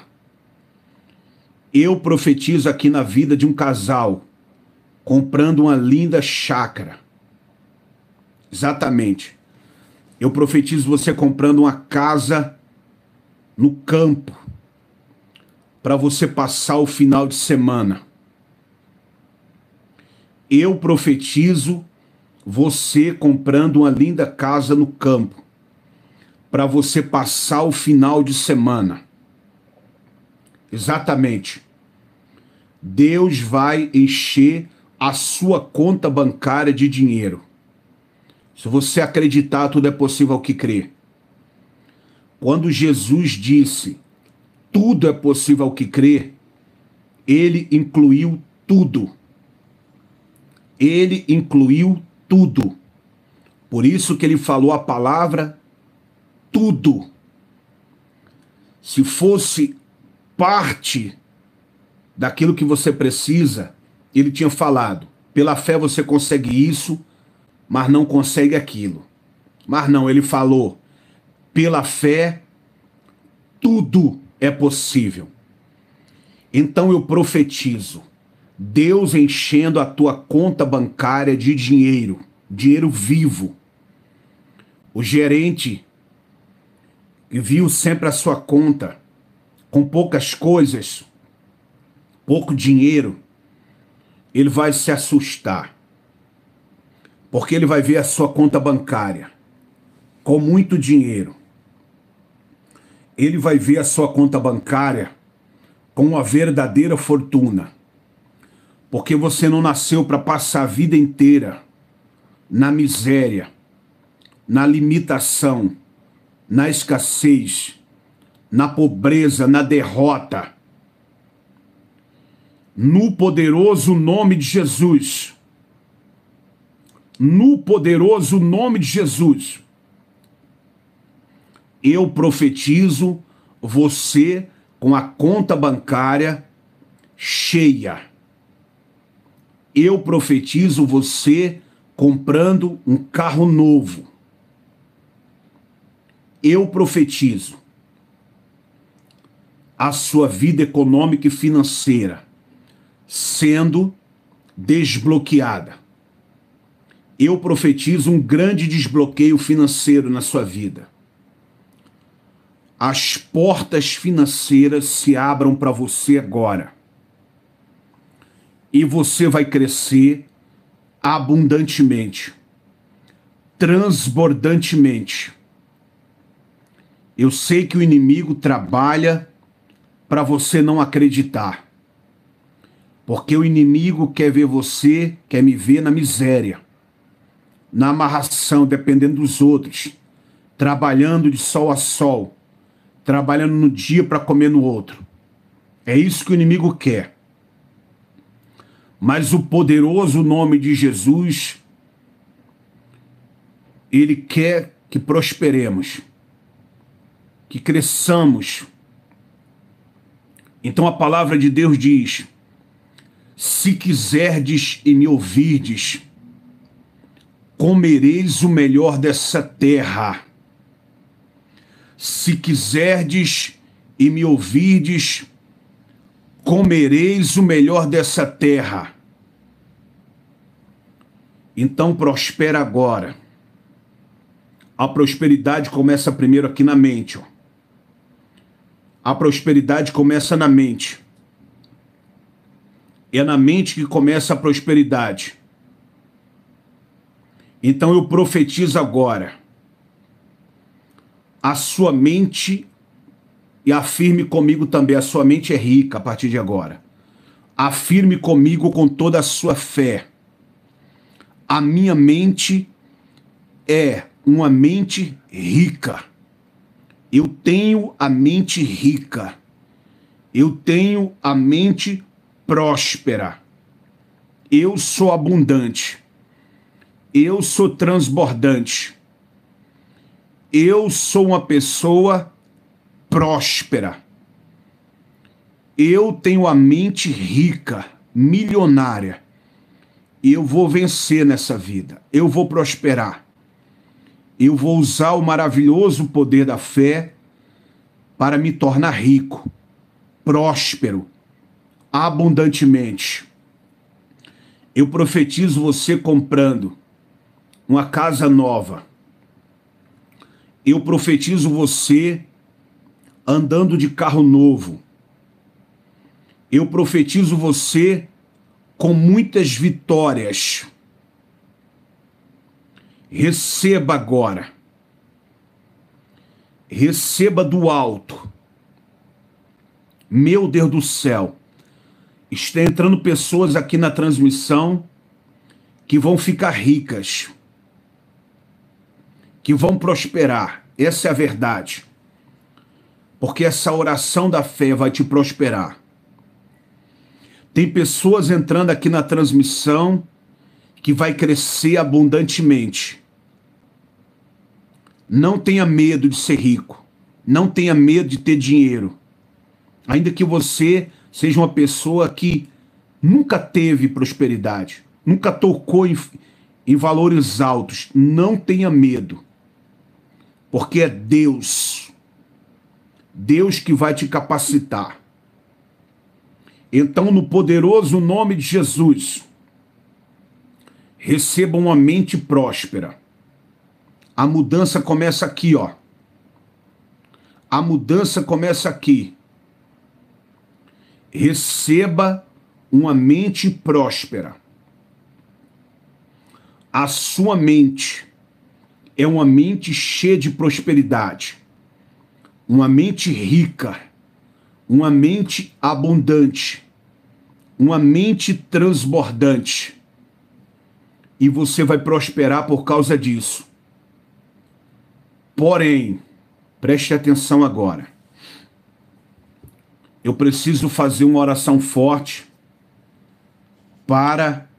Eu profetizo aqui na vida de um casal comprando uma linda chácara. Exatamente. Eu profetizo você comprando uma casa no campo para você passar o final de semana. Eu profetizo você comprando uma linda casa no campo, para você passar o final de semana. Exatamente. Deus vai encher a sua conta bancária de dinheiro. Se você acreditar, tudo é possível ao que crê. Quando Jesus disse, tudo é possível ao que crê, ele incluiu tudo. Ele incluiu tudo. Por isso que ele falou a palavra tudo. Se fosse parte daquilo que você precisa, ele tinha falado, pela fé você consegue isso, mas não consegue aquilo. Mas não, ele falou, pela fé tudo é possível. Então eu profetizo, Deus enchendo a tua conta bancária de dinheiro, dinheiro vivo. O gerente que viu sempre a sua conta com poucas coisas, pouco dinheiro, ele vai se assustar. Porque ele vai ver a sua conta bancária com muito dinheiro. Ele vai ver a sua conta bancária com uma verdadeira fortuna. Porque você não nasceu para passar a vida inteira na miséria, na limitação, na escassez, na pobreza, na derrota. No poderoso nome de Jesus, no poderoso nome de Jesus, eu profetizo você com a conta bancária cheia. Eu profetizo você comprando um carro novo. Eu profetizo a sua vida econômica e financeira sendo desbloqueada. Eu profetizo um grande desbloqueio financeiro na sua vida. As portas financeiras se abram para você agora. E você vai crescer abundantemente, transbordantemente. Eu sei que o inimigo trabalha para você não acreditar. Porque o inimigo quer ver você, quer me ver na miséria, na amarração, dependendo dos outros, trabalhando de sol a sol, trabalhando no dia para comer no outro. É isso que o inimigo quer. Mas o poderoso nome de Jesus, ele quer que prosperemos, que cresçamos. Então a palavra de Deus diz, se quiserdes e me ouvirdes, comereis o melhor dessa terra. Se quiserdes e me ouvirdes, comereis o melhor dessa terra. Então prospera agora. A prosperidade começa primeiro aqui na mente. Ó. A prosperidade começa na mente. É na mente que começa a prosperidade. Então eu profetizo agora. A sua mente, e afirme comigo também, a sua mente é rica a partir de agora. Afirme comigo com toda a sua fé. A minha mente é uma mente rica. Eu tenho a mente rica. Eu tenho a mente próspera. Eu sou abundante. Eu sou transbordante. Eu sou uma pessoa próspera. Eu tenho a mente rica, milionária. E eu vou vencer nessa vida. Eu vou prosperar. Eu vou usar o maravilhoso poder da fé para me tornar rico, próspero, abundantemente. Eu profetizo você comprando uma casa nova. Eu profetizo você andando de carro novo. Eu profetizo você com muitas vitórias. Receba agora. Receba do alto. Meu Deus do céu. Está entrando pessoas aqui na transmissão que vão ficar ricas, que vão prosperar. Essa é a verdade. Porque essa oração da fé vai te prosperar. Tem pessoas entrando aqui na transmissão que vai crescer abundantemente. Não tenha medo de ser rico. Não tenha medo de ter dinheiro. Ainda que você seja uma pessoa que nunca teve prosperidade, nunca tocou em, em valores altos, não tenha medo. Porque é Deus. Deus que vai te capacitar. Então, no poderoso nome de Jesus, receba uma mente próspera. A mudança começa aqui, ó. A mudança começa aqui. Receba uma mente próspera. A sua mente é uma mente cheia de prosperidade. Uma mente rica. Uma mente abundante. Uma mente transbordante. E você vai prosperar por causa disso. Porém, preste atenção agora. Eu preciso fazer uma oração forte para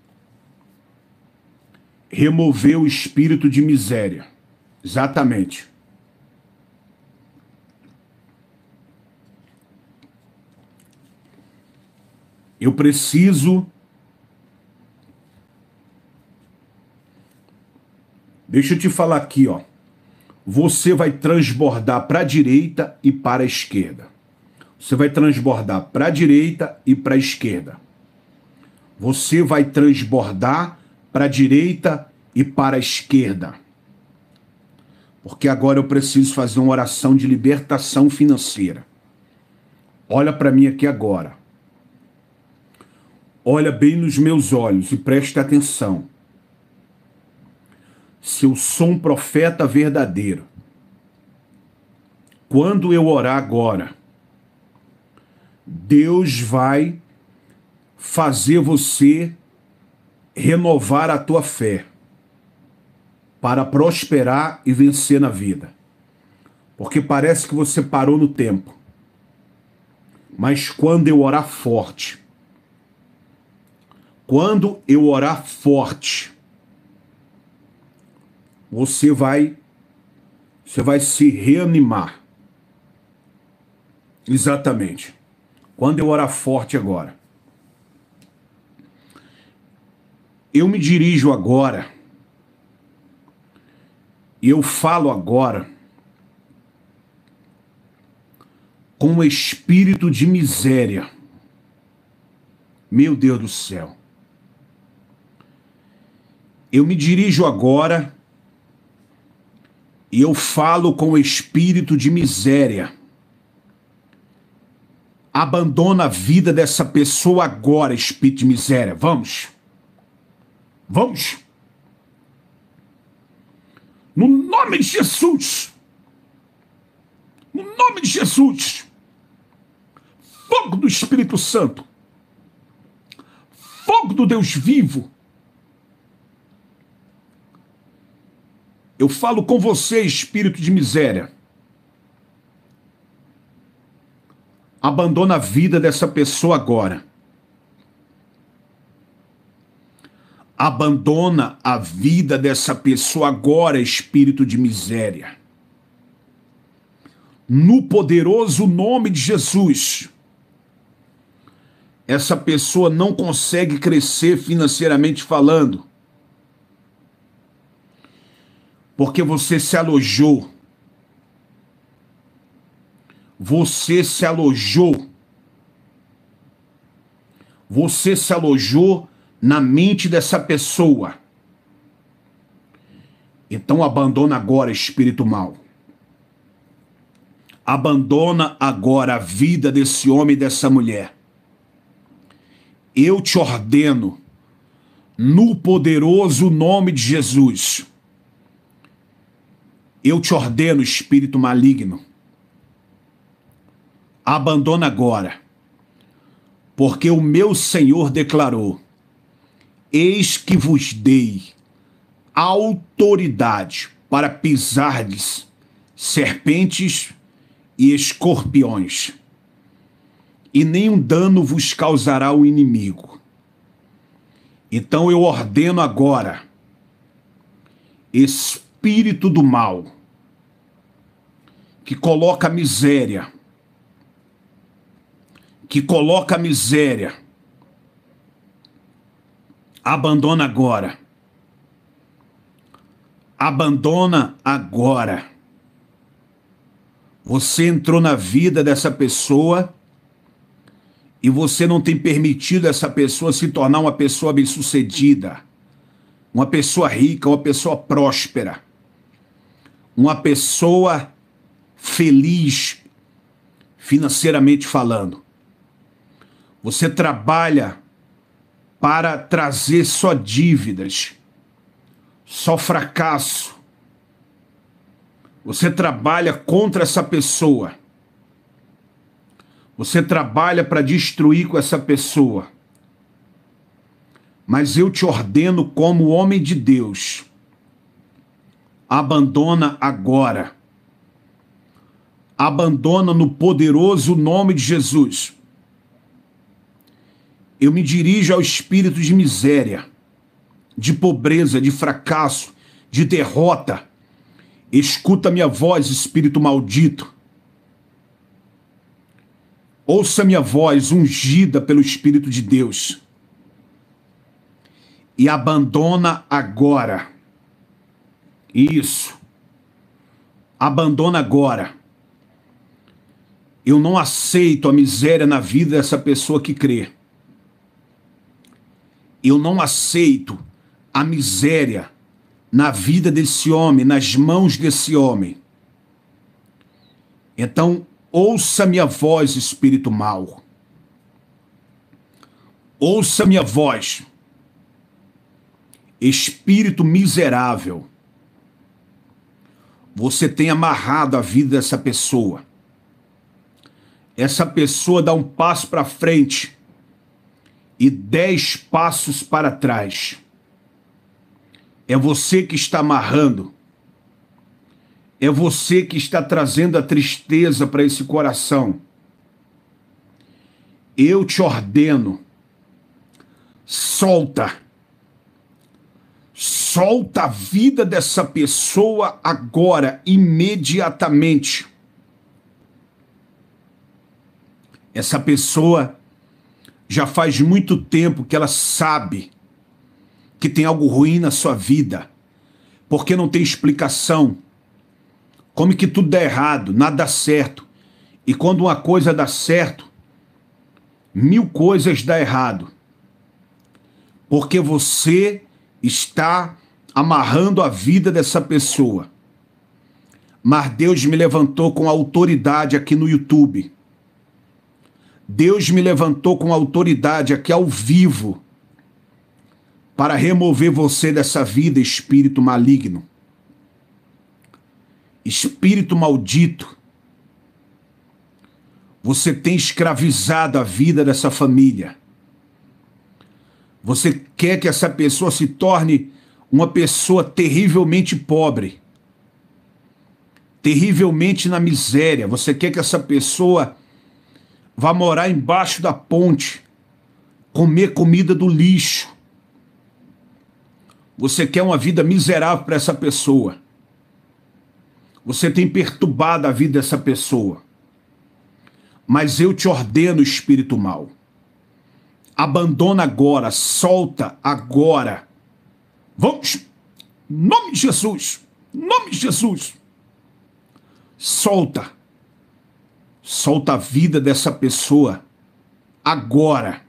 remover o espírito de miséria. Exatamente. Eu preciso... Deixa eu te falar aqui, ó. Você vai transbordar para a direita e para a esquerda. Você vai transbordar para a direita e para a esquerda. Você vai transbordar para a direita e para a esquerda. Porque agora eu preciso fazer uma oração de libertação financeira. Olha para mim aqui agora. Olha bem nos meus olhos e preste atenção. Se eu sou um profeta verdadeiro, quando eu orar agora, Deus vai fazer você renovar a tua fé para prosperar e vencer na vida. Porque parece que você parou no tempo. Mas quando eu orar forte, quando eu orar forte, você vai, você vai se reanimar. Exatamente. Quando eu orar forte agora. Eu me dirijo agora. E eu falo agora com o espírito de miséria. Meu Deus do céu. Eu me dirijo agora e eu falo com o espírito de miséria. Abandona a vida dessa pessoa agora, espírito de miséria. Vamos. Vamos. No nome de Jesus. No nome de Jesus. Fogo do Espírito Santo. Fogo do Deus vivo. Eu falo com você, espírito de miséria. Abandona a vida dessa pessoa agora. Abandona a vida dessa pessoa agora, espírito de miséria. No poderoso nome de Jesus. Essa pessoa não consegue crescer financeiramente falando. Porque você se alojou. Você se alojou. Você se alojou na mente dessa pessoa. Então abandona agora, espírito mau. Abandona agora a vida desse homem e dessa mulher. Eu te ordeno, no poderoso nome de Jesus, Eu te ordeno, espírito maligno, abandona agora, porque o meu Senhor declarou: eis que vos dei autoridade para pisardes serpentes e escorpiões, e nenhum dano vos causará o inimigo. Então eu ordeno agora, espírito do mal, que coloca miséria, que coloca miséria, abandona agora. Abandona agora. Você entrou na vida dessa pessoa e você não tem permitido essa pessoa se tornar uma pessoa bem-sucedida, uma pessoa rica, uma pessoa próspera, uma pessoa feliz financeiramente falando. Você trabalha para trazer só dívidas, só fracasso. Você trabalha contra essa pessoa. Você trabalha para destruir com essa pessoa. Mas eu te ordeno como homem de Deus, abandona agora. Abandona no poderoso nome de Jesus. Eu me dirijo ao espírito de miséria, de pobreza, de fracasso, de derrota. Escuta minha voz, espírito maldito. Ouça minha voz ungida pelo Espírito de Deus. E abandona agora. Isso. Abandona agora. Eu não aceito a miséria na vida dessa pessoa que crê. Eu não aceito a miséria na vida desse homem, nas mãos desse homem. Então, ouça minha voz, espírito mau. Ouça minha voz, espírito miserável. Você tem amarrado a vida dessa pessoa. Essa pessoa dá um passo para frente e dez passos para trás. É você que está amarrando. É você que está trazendo a tristeza para esse coração. Eu te ordeno, solta. Solta a vida dessa pessoa agora, imediatamente. Essa pessoa já faz muito tempo que ela sabe que tem algo ruim na sua vida, porque não tem explicação. Como que tudo dá errado, nada dá certo. E quando uma coisa dá certo, mil coisas dá errado. Porque você está amarrando a vida dessa pessoa. Mas Deus me levantou com autoridade aqui no YouTube. Deus me levantou com autoridade aqui ao vivo para remover você dessa vida, espírito maligno. Espírito maldito. Você tem escravizado a vida dessa família. Você quer que essa pessoa se torne uma pessoa terrivelmente pobre, terrivelmente na miséria. Você quer que essa pessoa vá morar embaixo da ponte, comer comida do lixo. Você quer uma vida miserável para essa pessoa. Você tem perturbado a vida dessa pessoa. Mas eu te ordeno, espírito mau, abandona agora, solta agora. Vamos, nome de Jesus, nome de Jesus. Solta, solta a vida dessa pessoa agora.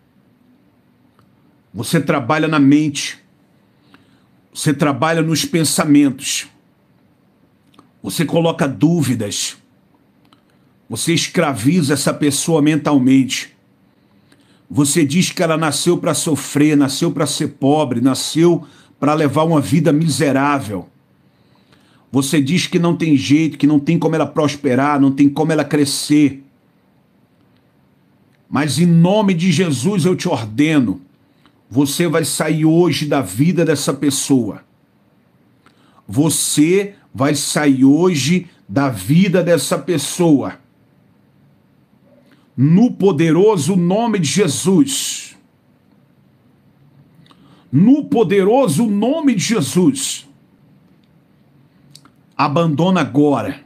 Você trabalha na mente, você trabalha nos pensamentos, você coloca dúvidas, você escraviza essa pessoa mentalmente. Você diz que ela nasceu para sofrer, nasceu para ser pobre, nasceu para levar uma vida miserável. Você diz que não tem jeito, que não tem como ela prosperar, não tem como ela crescer. Mas em nome de Jesus eu te ordeno, você vai sair hoje da vida dessa pessoa. Você vai sair hoje da vida dessa pessoa. No poderoso nome de Jesus. No poderoso nome de Jesus. Abandona agora.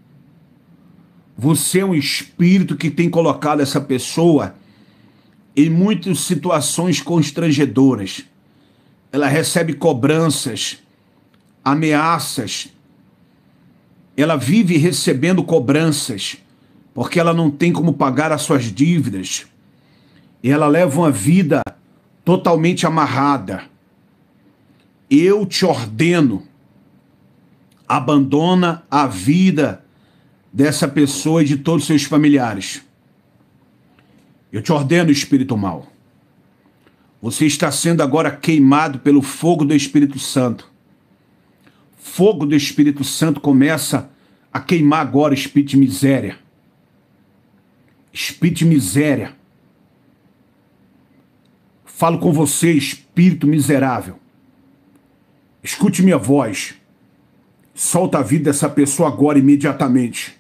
Você é um espírito que tem colocado essa pessoa em muitas situações constrangedoras. Ela recebe cobranças, ameaças. Ela vive recebendo cobranças, porque ela não tem como pagar as suas dívidas. E ela leva uma vida totalmente amarrada. Eu te ordeno, abandona a vida dessa pessoa e de todos os seus familiares. Eu te ordeno, espírito mau. Você está sendo agora queimado pelo fogo do Espírito Santo. Fogo do Espírito Santo começa a queimar agora, espírito de miséria. Espírito de miséria. Falo com você, espírito miserável. Escute minha voz. Solta a vida dessa pessoa agora, imediatamente.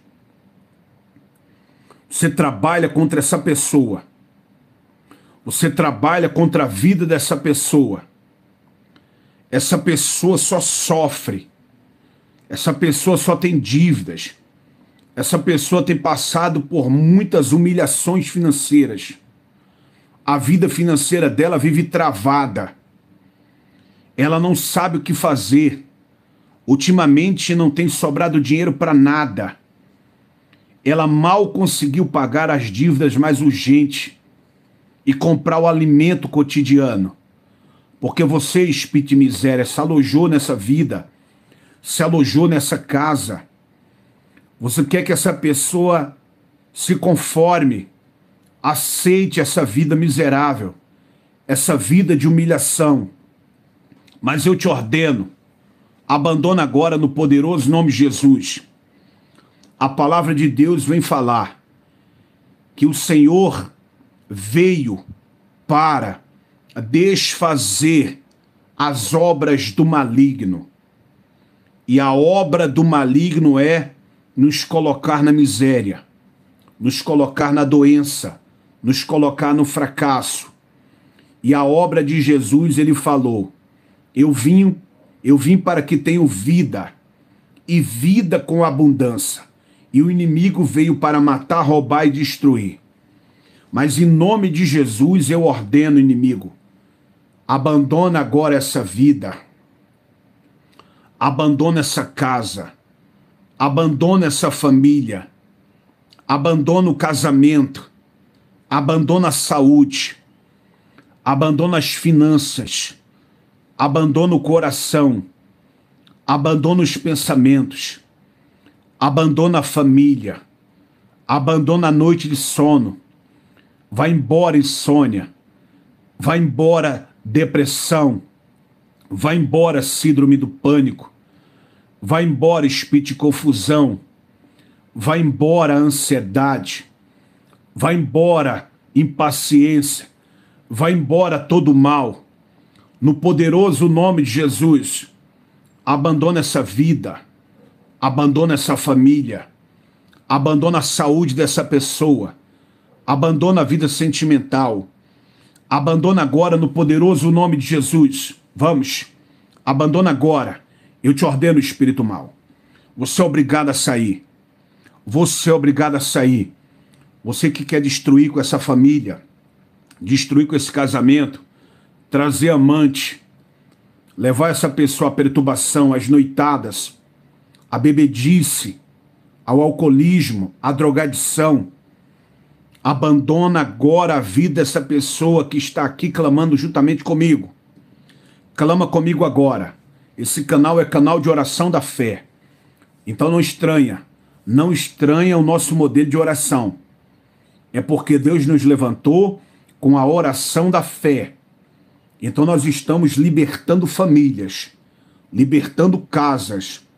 Você trabalha contra essa pessoa. Você trabalha contra a vida dessa pessoa. Essa pessoa só sofre. Essa pessoa só tem dívidas. Essa pessoa tem passado por muitas humilhações financeiras. A vida financeira dela vive travada. Ela não sabe o que fazer. Ultimamente não tem sobrado dinheiro para nada. Ela mal conseguiu pagar as dívidas mais urgentes e comprar o alimento cotidiano. Porque você, espírito de miséria, se alojou nessa vida, se alojou nessa casa. Você quer que essa pessoa se conforme, aceite essa vida miserável, essa vida de humilhação. Mas eu te ordeno, abandona agora no poderoso nome de Jesus. A palavra de Deus vem falar que o Senhor veio para desfazer as obras do maligno. E a obra do maligno é nos colocar na miséria, nos colocar na doença, nos colocar no fracasso. E a obra de Jesus, ele falou, eu vim, eu vim para que tenham vida, e vida com abundância. E o inimigo veio para matar, roubar e destruir. Mas em nome de Jesus eu ordeno, inimigo, abandona agora essa vida, abandona essa casa, abandona essa família, abandona o casamento, abandona a saúde, abandona as finanças, abandona o coração, abandona os pensamentos, abandona a família, abandona a noite de sono, vai embora insônia, vai embora depressão, vai embora síndrome do pânico, vai embora espírito de confusão, vai embora ansiedade, vai embora impaciência, vai embora todo mal. No poderoso nome de Jesus, abandona essa vida, abandona essa família, abandona a saúde dessa pessoa, abandona a vida sentimental, abandona agora no poderoso nome de Jesus. Vamos, abandona agora. Eu te ordeno, espírito mau. Você é obrigado a sair. Você é obrigado a sair. Você que quer destruir com essa família, destruir com esse casamento, trazer amante, levar essa pessoa à perturbação, às noitadas, à bebedice, ao alcoolismo, à drogadição. Abandona agora a vida dessa pessoa que está aqui clamando juntamente comigo. Clama comigo agora. Esse canal é canal de oração da fé. Então não estranha. Não estranha o nosso modelo de oração. É porque Deus nos levantou com a oração da fé. Então nós estamos libertando famílias, libertando casas,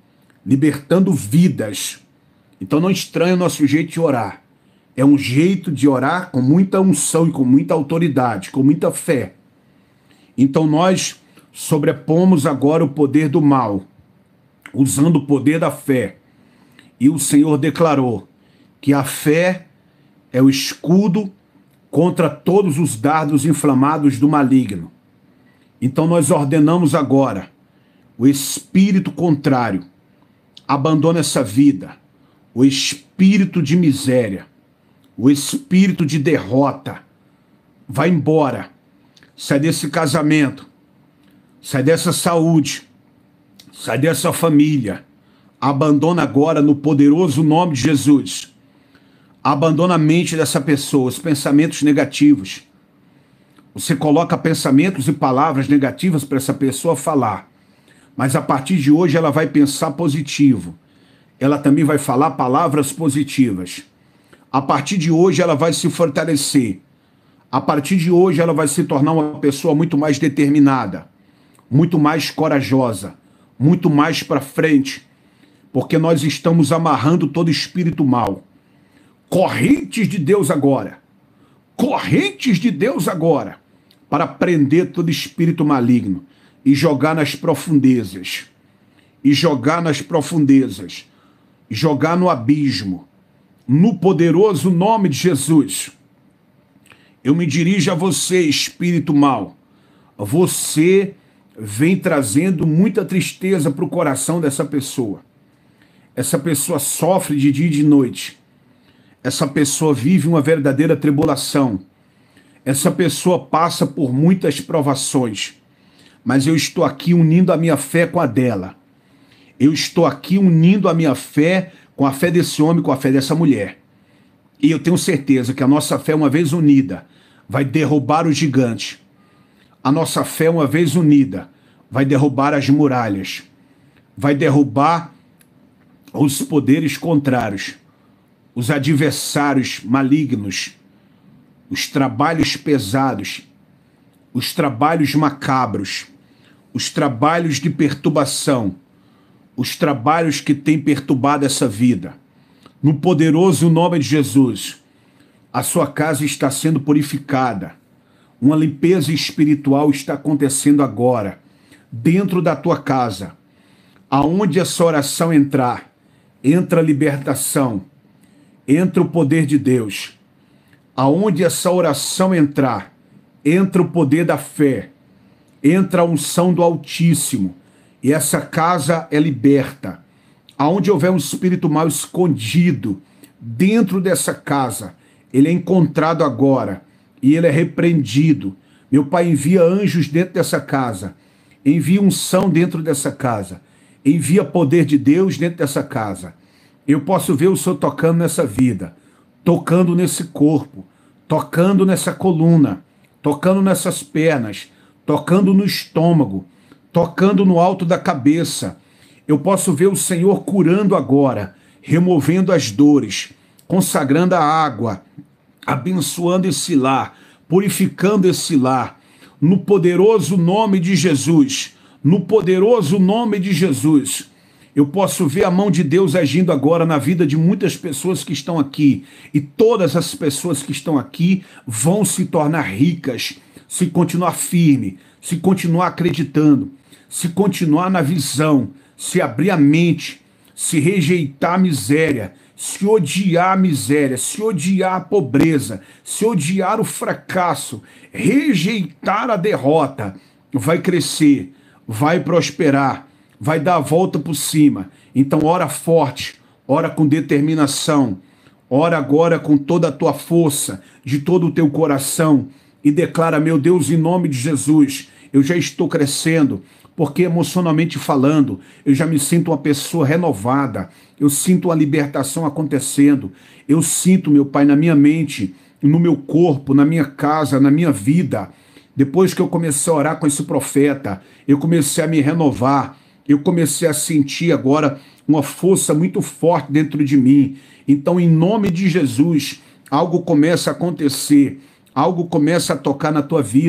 libertando vidas. Então não estranhe o nosso jeito de orar. É um jeito de orar com muita unção e com muita autoridade, com muita fé. Então nós sobrepomos agora o poder do mal, usando o poder da fé. E o Senhor declarou que a fé é o escudo contra todos os dardos inflamados do maligno. Então nós ordenamos agora, o espírito contrário, abandona essa vida, o espírito de miséria, o espírito de derrota, vai embora, sai desse casamento, sai dessa saúde, sai dessa família, abandona agora no poderoso nome de Jesus. Abandona a mente dessa pessoa, os pensamentos negativos. Você coloca pensamentos e palavras negativas para essa pessoa falar. Mas a partir de hoje ela vai pensar positivo. Ela também vai falar palavras positivas. A partir de hoje ela vai se fortalecer. A partir de hoje ela vai se tornar uma pessoa muito mais determinada, muito mais corajosa, muito mais para frente, porque nós estamos amarrando todo espírito mal. Correntes de Deus agora, correntes de Deus agora, para prender todo espírito maligno e jogar nas profundezas, e jogar nas profundezas, jogar no abismo, no poderoso nome de Jesus. Eu me dirijo a você, espírito mau. Você vem trazendo muita tristeza para o coração dessa pessoa. Essa pessoa sofre de dia e de noite. Essa pessoa vive uma verdadeira tribulação. Essa pessoa passa por muitas provações. Mas eu estou aqui unindo a minha fé com a dela. Eu estou aqui unindo a minha fé com a fé desse homem, com a fé dessa mulher. E eu tenho certeza que a nossa fé, uma vez unida, vai derrubar o gigante. A nossa fé, uma vez unida, vai derrubar as muralhas. Vai derrubar os poderes contrários, os adversários malignos, os trabalhos pesados, os trabalhos macabros, os trabalhos de perturbação, os trabalhos que têm perturbado essa vida. No poderoso nome de Jesus, a sua casa está sendo purificada. Uma limpeza espiritual está acontecendo agora, dentro da tua casa. Aonde essa oração entrar, entra a libertação, entra o poder de Deus. Aonde essa oração entrar, entra o poder da fé, entra a unção do Altíssimo, e essa casa é liberta. Aonde houver um espírito mal escondido dentro dessa casa, ele é encontrado agora e ele é repreendido. Meu Pai, envia anjos dentro dessa casa, envia unção dentro dessa casa, envia poder de Deus dentro dessa casa. Eu posso ver o Senhor tocando nessa vida, tocando nesse corpo, tocando nessa coluna, tocando nessas pernas, tocando no estômago, tocando no alto da cabeça. Eu posso ver o Senhor curando agora, removendo as dores, consagrando a água, abençoando esse lar, purificando esse lar, no poderoso nome de Jesus, no poderoso nome de Jesus. Eu posso ver a mão de Deus agindo agora na vida de muitas pessoas que estão aqui, e todas as pessoas que estão aqui vão se tornar ricas, se continuar firme, se continuar acreditando, se continuar na visão, se abrir a mente, se rejeitar a miséria, se odiar a miséria, se odiar a pobreza, se odiar o fracasso, rejeitar a derrota, vai crescer, vai prosperar, vai dar a volta por cima. Então ora forte, ora com determinação, ora agora com toda a tua força, de todo o teu coração, e declara: meu Deus, em nome de Jesus, eu já estou crescendo, porque emocionalmente falando, eu já me sinto uma pessoa renovada, eu sinto a libertação acontecendo, eu sinto, meu Pai, na minha mente, no meu corpo, na minha casa, na minha vida. Depois que eu comecei a orar com esse profeta, eu comecei a me renovar, eu comecei a sentir agora uma força muito forte dentro de mim. Então, em nome de Jesus, algo começa a acontecer, algo começa a tocar na tua vida,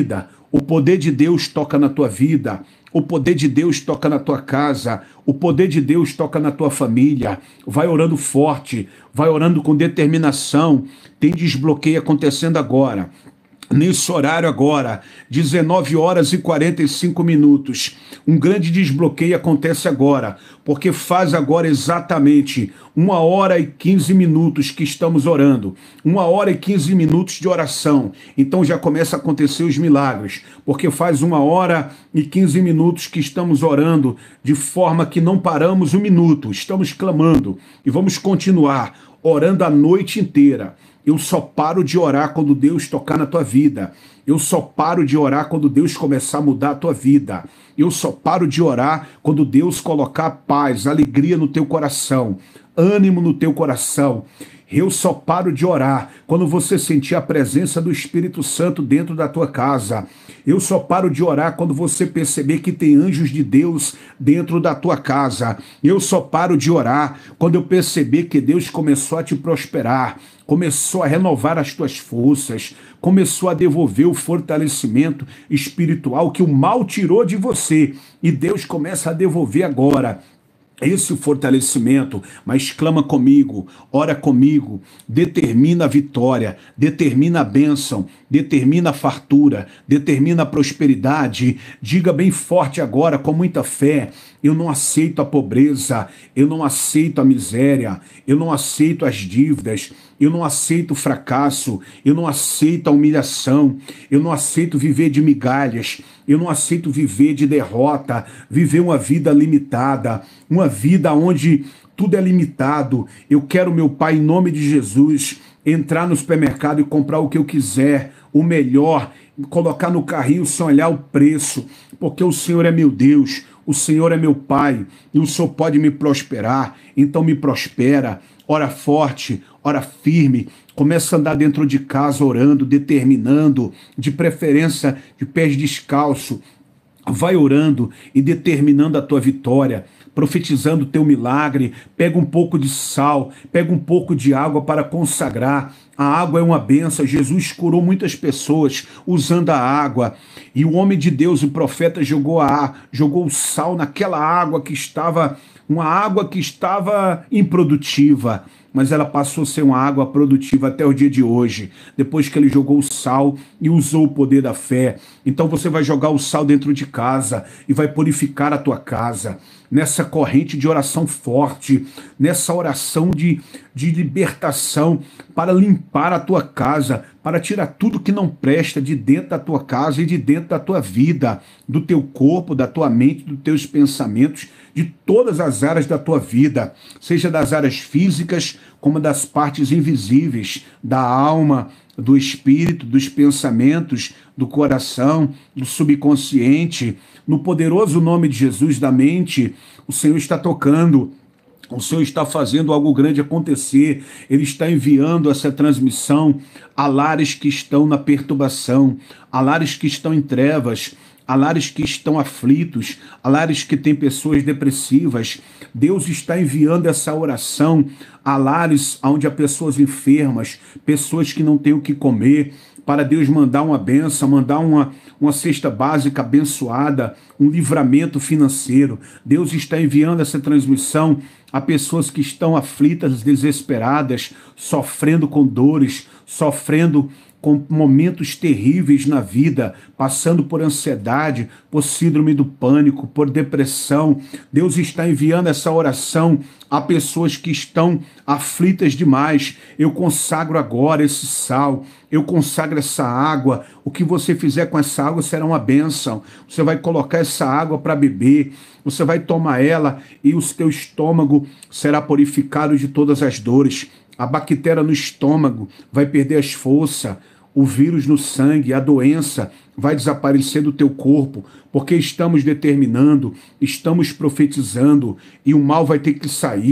O poder de Deus toca na tua vida. O poder de Deus toca na tua casa. O poder de Deus toca na tua família. Vai orando forte. Vai orando com determinação. Tem desbloqueio acontecendo agora. Nesse horário agora, dezenove horas e quarenta e cinco minutos. Um grande desbloqueio acontece agora, porque faz agora exatamente uma hora e quinze minutos que estamos orando. Uma hora e quinze minutos de oração. Então já começa a acontecer os milagres, porque faz uma hora e quinze minutos que estamos orando, de forma que não paramos um minuto. Estamos clamando e vamos continuar orando a noite inteira. Eu só paro de orar quando Deus tocar na tua vida. Eu só paro de orar quando Deus começar a mudar a tua vida. Eu só paro de orar quando Deus colocar paz, alegria no teu coração, ânimo no teu coração. Eu só paro de orar quando você sentir a presença do Espírito Santo dentro da tua casa. Eu só paro de orar quando você perceber que tem anjos de Deus dentro da tua casa. Eu só paro de orar quando eu perceber que Deus começou a te prosperar, começou a renovar as tuas forças, começou a devolver o fortalecimento espiritual que o mal tirou de você. E Deus começa a devolver agora esse fortalecimento, mas clama comigo, ora comigo, determina a vitória, determina a bênção, determina a fartura, determina a prosperidade. Diga bem forte agora, com muita fé: eu não aceito a pobreza, eu não aceito a miséria, eu não aceito as dívidas, eu não aceito o fracasso, eu não aceito a humilhação, eu não aceito viver de migalhas, eu não aceito viver de derrota, viver uma vida limitada, uma vida onde tudo é limitado. Eu quero, meu Pai, em nome de Jesus, entrar no supermercado e comprar o que eu quiser, o melhor, colocar no carrinho sem olhar o preço, porque o Senhor é meu Deus, o Senhor é meu Pai, e o Senhor pode me prosperar. Então me prospera. Ora forte, ora firme, começa a andar dentro de casa orando, determinando, de preferência de pés descalços. Vai orando e determinando a tua vitória, profetizando o teu milagre. Pega um pouco de sal, pega um pouco de água para consagrar. A água é uma bênção. Jesus curou muitas pessoas usando a água. E o homem de Deus, o profeta, jogou, a, jogou o sal naquela água que estava, uma água que estava improdutiva, mas ela passou a ser uma água produtiva até o dia de hoje, depois que ele jogou o sal e usou o poder da fé. Então você vai jogar o sal dentro de casa e vai purificar a tua casa, nessa corrente de oração forte, nessa oração de, de libertação, para limpar a tua casa, para tirar tudo que não presta de dentro da tua casa e de dentro da tua vida, do teu corpo, da tua mente, dos teus pensamentos, de todas as áreas da tua vida, seja das áreas físicas como das partes invisíveis, da alma, do espírito, dos pensamentos, do coração, do subconsciente. No poderoso nome de Jesus, da mente, o Senhor está tocando. O Senhor está fazendo algo grande acontecer. Ele está enviando essa transmissão a lares que estão na perturbação, a lares que estão em trevas, a lares que estão aflitos, a lares que têm pessoas depressivas. Deus está enviando essa oração a lares onde há pessoas enfermas, pessoas que não têm o que comer, para Deus mandar uma bênção, mandar uma, uma cesta básica abençoada, um livramento financeiro. Deus está enviando essa transmissão a pessoas que estão aflitas, desesperadas, sofrendo com dores, sofrendo com momentos terríveis na vida, passando por ansiedade, por síndrome do pânico, por depressão. Deus está enviando essa oração a pessoas que estão aflitas demais. Eu consagro agora esse sal, eu consagro essa água. O que você fizer com essa água será uma bênção. Você vai colocar essa água para beber, você vai tomar ela e o teu estômago será purificado de todas as dores. A bactéria no estômago vai perder as forças, o vírus no sangue, a doença vai desaparecer do teu corpo, porque estamos determinando, estamos profetizando, e o mal vai ter que sair,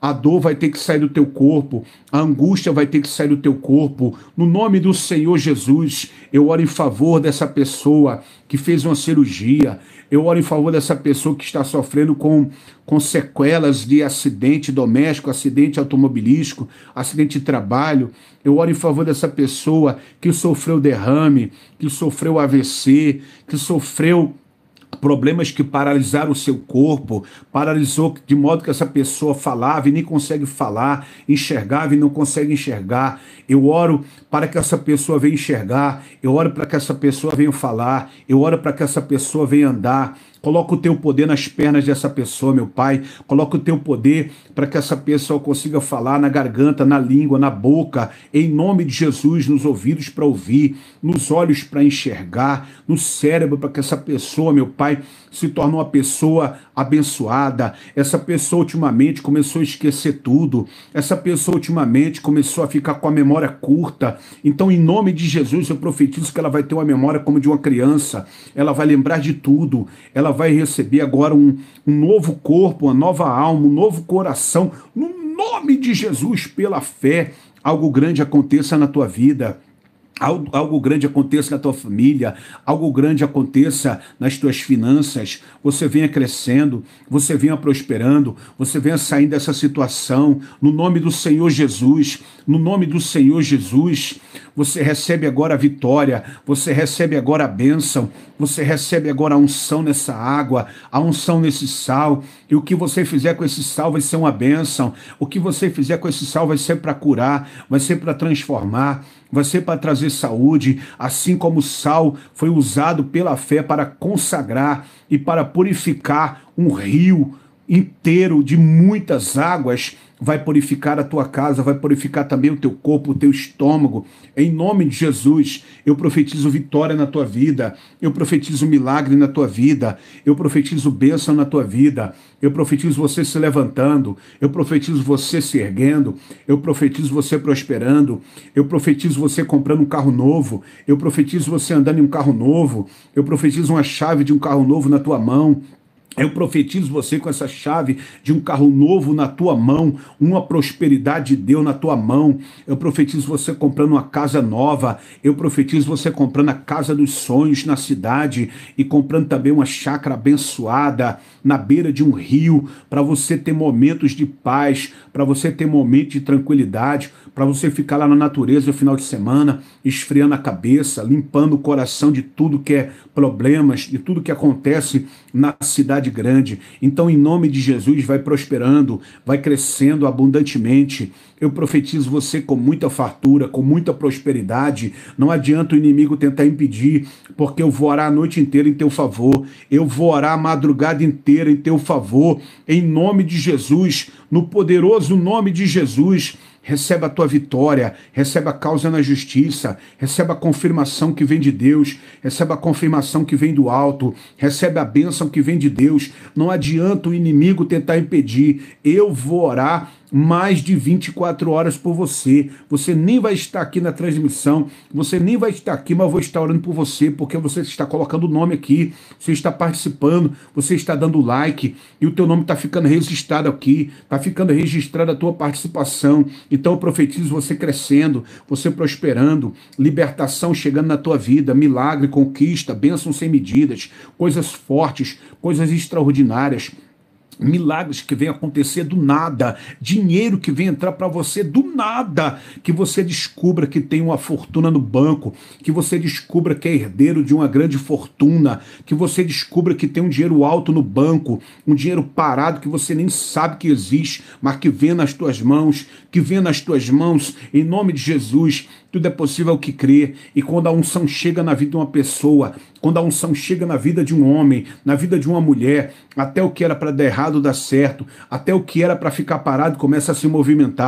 a dor vai ter que sair do teu corpo, a angústia vai ter que sair do teu corpo. No nome do Senhor Jesus, eu oro em favor dessa pessoa que fez uma cirurgia. Eu oro em favor dessa pessoa que está sofrendo com, com sequelas de acidente doméstico, acidente automobilístico, acidente de trabalho. Eu oro em favor dessa pessoa que sofreu derrame, que sofreu A V C, que sofreu problemas que paralisaram o seu corpo, paralisou de modo que essa pessoa falava e nem consegue falar, enxergava e não consegue enxergar. Eu oro para que essa pessoa venha enxergar, eu oro para que essa pessoa venha falar, eu oro para que essa pessoa venha andar. Coloca o teu poder nas pernas dessa pessoa, meu Pai. Coloca o teu poder para que essa pessoa consiga falar na garganta, na língua, na boca, em nome de Jesus, nos ouvidos para ouvir, nos olhos para enxergar, no cérebro para que essa pessoa, meu Pai, se torne uma pessoa abençoada. Essa pessoa ultimamente começou a esquecer tudo. Essa pessoa ultimamente começou a ficar com a memória curta. Então, em nome de Jesus, eu profetizo que ela vai ter uma memória como de uma criança. Ela vai lembrar de tudo. Ela vai receber agora um, um novo corpo, uma nova alma, um novo coração. No nome de Jesus, pela fé, algo grande aconteça na tua vida. Algo, algo grande aconteça na tua família, algo grande aconteça nas tuas finanças, você venha crescendo, você venha prosperando, você venha saindo dessa situação, no nome do Senhor Jesus, no nome do Senhor Jesus, você recebe agora a vitória, você recebe agora a bênção, você recebe agora a unção nessa água, a unção nesse sal, e o que você fizer com esse sal vai ser uma bênção, o que você fizer com esse sal vai ser para curar, vai ser para transformar, vai ser para trazer saúde, assim como o sal foi usado pela fé para consagrar e para purificar um rio inteiro de muitas águas, vai purificar a tua casa, vai purificar também o teu corpo, o teu estômago. Em nome de Jesus, eu profetizo vitória na tua vida, eu profetizo milagre na tua vida, eu profetizo bênção na tua vida, eu profetizo você se levantando, eu profetizo você se erguendo, eu profetizo você prosperando, eu profetizo você comprando um carro novo, eu profetizo você andando em um carro novo, eu profetizo uma chave de um carro novo na tua mão. Eu profetizo você com essa chave de um carro novo na tua mão, uma prosperidade de Deus na tua mão. Eu profetizo você comprando uma casa nova. Eu profetizo você comprando a casa dos sonhos na cidade e comprando também uma chácara abençoada na beira de um rio, para você ter momentos de paz, para você ter momentos de tranquilidade, para você ficar lá na natureza no final de semana, esfriando a cabeça, limpando o coração de tudo que é problemas, de tudo que acontece na cidade grande. Então, em nome de Jesus, vai prosperando, vai crescendo abundantemente. Eu profetizo você com muita fartura, com muita prosperidade. Não adianta o inimigo tentar impedir, porque eu vou orar a noite inteira em teu favor. Eu vou orar a madrugada inteira em teu favor. Em nome de Jesus, no poderoso nome de Jesus, receba a tua vitória, receba a causa na justiça, receba a confirmação que vem de Deus, receba a confirmação que vem do alto, recebe a bênção que vem de Deus. Não adianta o inimigo tentar impedir. Eu vou orar mais de vinte e quatro horas por você. Você nem vai estar aqui na transmissão, você nem vai estar aqui, mas eu vou estar orando por você, porque você está colocando o nome aqui, você está participando, você está dando like, e o teu nome está ficando registrado aqui, está ficando registrada a tua participação. Então eu profetizo você crescendo, você prosperando, libertação chegando na tua vida, milagre, conquista, bênção sem medidas, coisas fortes, coisas extraordinárias, milagres que vêm acontecer do nada, dinheiro que vem entrar para você do nada, que você descubra que tem uma fortuna no banco, que você descubra que é herdeiro de uma grande fortuna, que você descubra que tem um dinheiro alto no banco, um dinheiro parado que você nem sabe que existe, mas que vem nas tuas mãos, que vem nas tuas mãos, em nome de Jesus. Tudo é possível ao que crê. E quando a unção chega na vida de uma pessoa, quando a unção chega na vida de um homem, na vida de uma mulher, até o que era para dar errado dá certo, até o que era para ficar parado começa a se movimentar.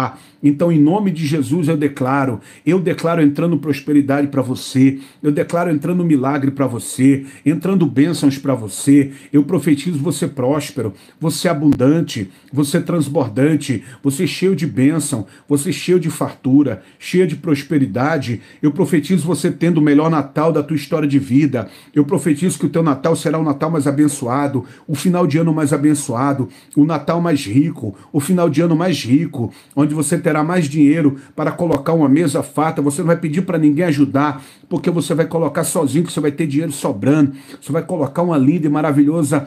Então, em nome de Jesus, eu declaro, eu declaro entrando prosperidade para você, eu declaro entrando milagre para você, entrando bênçãos para você, eu profetizo você próspero, você abundante, você transbordante, você cheio de bênção, você cheio de fartura, cheio de prosperidade. Eu profetizo você tendo o melhor Natal da tua história de vida. Eu profetizo que o teu Natal será o Natal mais abençoado, o final de ano mais abençoado, o Natal mais rico, o final de ano mais rico, onde você terá mais dinheiro para colocar uma mesa farta. Você não vai pedir para ninguém ajudar, porque você vai colocar sozinho, que você vai ter dinheiro sobrando. Você vai colocar uma linda e maravilhosa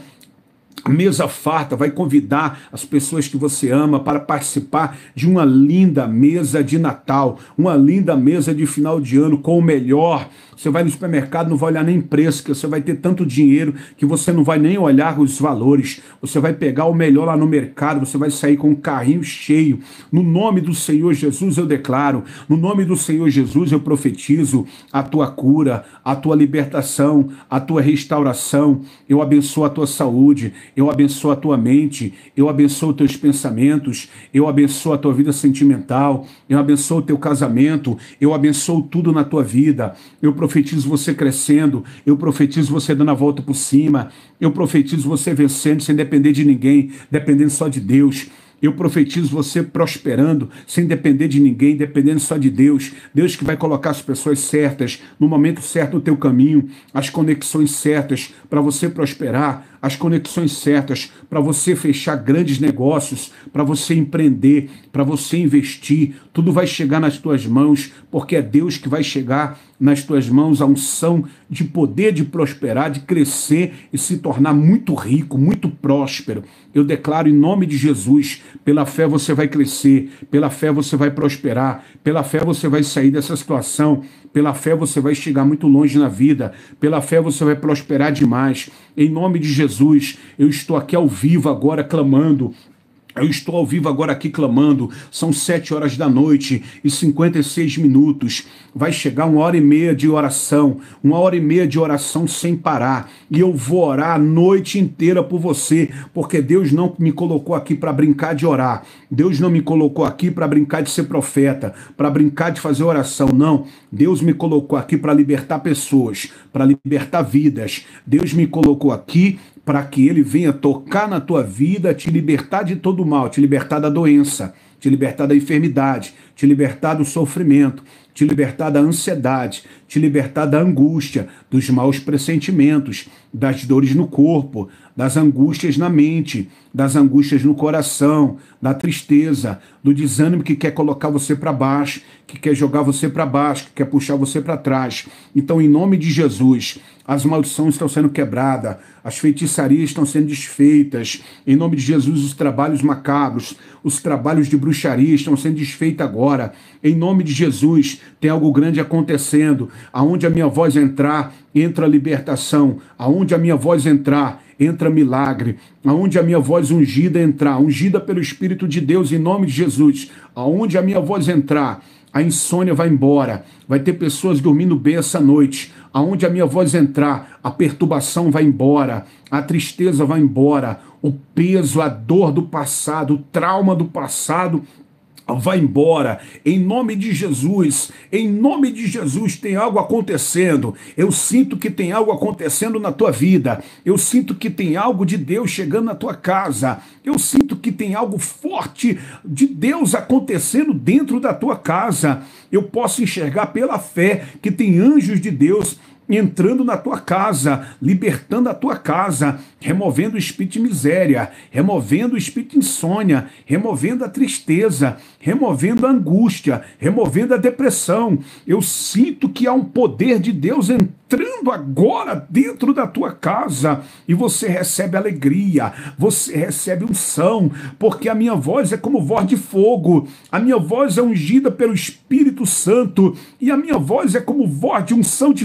mesa farta, vai convidar as pessoas que você ama para participar de uma linda mesa de Natal, uma linda mesa de final de ano com o melhor. Você vai no supermercado, não vai olhar nem preço, que você vai ter tanto dinheiro que você não vai nem olhar os valores. Você vai pegar o melhor lá no mercado, você vai sair com um carrinho cheio. No nome do Senhor Jesus eu declaro, no nome do Senhor Jesus eu profetizo a tua cura, a tua libertação, a tua restauração. Eu abençoo a tua saúde, eu abençoo a tua mente, eu abençoo os teus pensamentos, eu abençoo a tua vida sentimental, eu abençoo o teu casamento, eu abençoo tudo na tua vida. Eu profetizo você crescendo, eu profetizo você dando a volta por cima, eu profetizo você vencendo sem depender de ninguém, dependendo só de Deus. Eu profetizo você prosperando, sem depender de ninguém, dependendo só de Deus. Deus que vai colocar as pessoas certas, no momento certo no teu caminho, as conexões certas para você prosperar, as conexões certas para você fechar grandes negócios, para você empreender, para você investir. Tudo vai chegar nas tuas mãos, porque é Deus que vai chegar nas tuas mãos a unção de poder de prosperar, de crescer e se tornar muito rico, muito próspero. Eu declaro em nome de Jesus, pela fé você vai crescer, pela fé você vai prosperar, pela fé você vai sair dessa situação, pela fé você vai chegar muito longe na vida, pela fé você vai prosperar demais. Em nome de Jesus, eu estou aqui ao vivo agora clamando. Eu estou ao vivo agora aqui clamando, são sete horas da noite e cinquenta e seis minutos. Vai chegar uma hora e meia de oração, uma hora e meia de oração sem parar. E eu vou orar a noite inteira por você, porque Deus não me colocou aqui para brincar de orar. Deus não me colocou aqui para brincar de ser profeta, para brincar de fazer oração, não. Deus me colocou aqui para libertar pessoas, para libertar vidas. Deus me colocou aqui para que ele venha tocar na tua vida, te libertar de todo o mal, te libertar da doença, te libertar da enfermidade, te libertar do sofrimento, te libertar da ansiedade, te libertar da angústia, dos maus pressentimentos, das dores no corpo, das angústias na mente, das angústias no coração, da tristeza, do desânimo que quer colocar você para baixo, que quer jogar você para baixo, que quer puxar você para trás. Então, em nome de Jesus, as maldições estão sendo quebradas, as feitiçarias estão sendo desfeitas. Em nome de Jesus, os trabalhos macabros, os trabalhos de bruxaria estão sendo desfeitos agora. Em nome de Jesus, tem algo grande acontecendo. Aonde a minha voz entrar, entra libertação. Aonde a minha voz entrar, entra milagre. Aonde a minha voz ungida entrar, ungida pelo Espírito de Deus, em nome de Jesus. Aonde a minha voz entrar, a insônia vai embora. Vai ter pessoas dormindo bem essa noite. Aonde a minha voz entrar, a perturbação vai embora, a tristeza vai embora, o peso, a dor do passado, o trauma do passado vai embora. Em nome de Jesus, em nome de Jesus, tem algo acontecendo. Eu sinto que tem algo acontecendo na tua vida. Eu sinto que tem algo de Deus chegando na tua casa. Eu sinto que tem algo forte de Deus acontecendo dentro da tua casa. Eu posso enxergar pela fé que tem anjos de Deus entrando na tua casa, libertando a tua casa, removendo o espírito de miséria, removendo o espírito de insônia, removendo a tristeza, removendo a angústia, removendo a depressão. Eu sinto que há um poder de Deus entrando agora dentro da tua casa e você recebe alegria, você recebe unção, porque a minha voz é como voz de fogo, a minha voz é ungida pelo Espírito Santo e a minha voz é como voz de unção de fogo.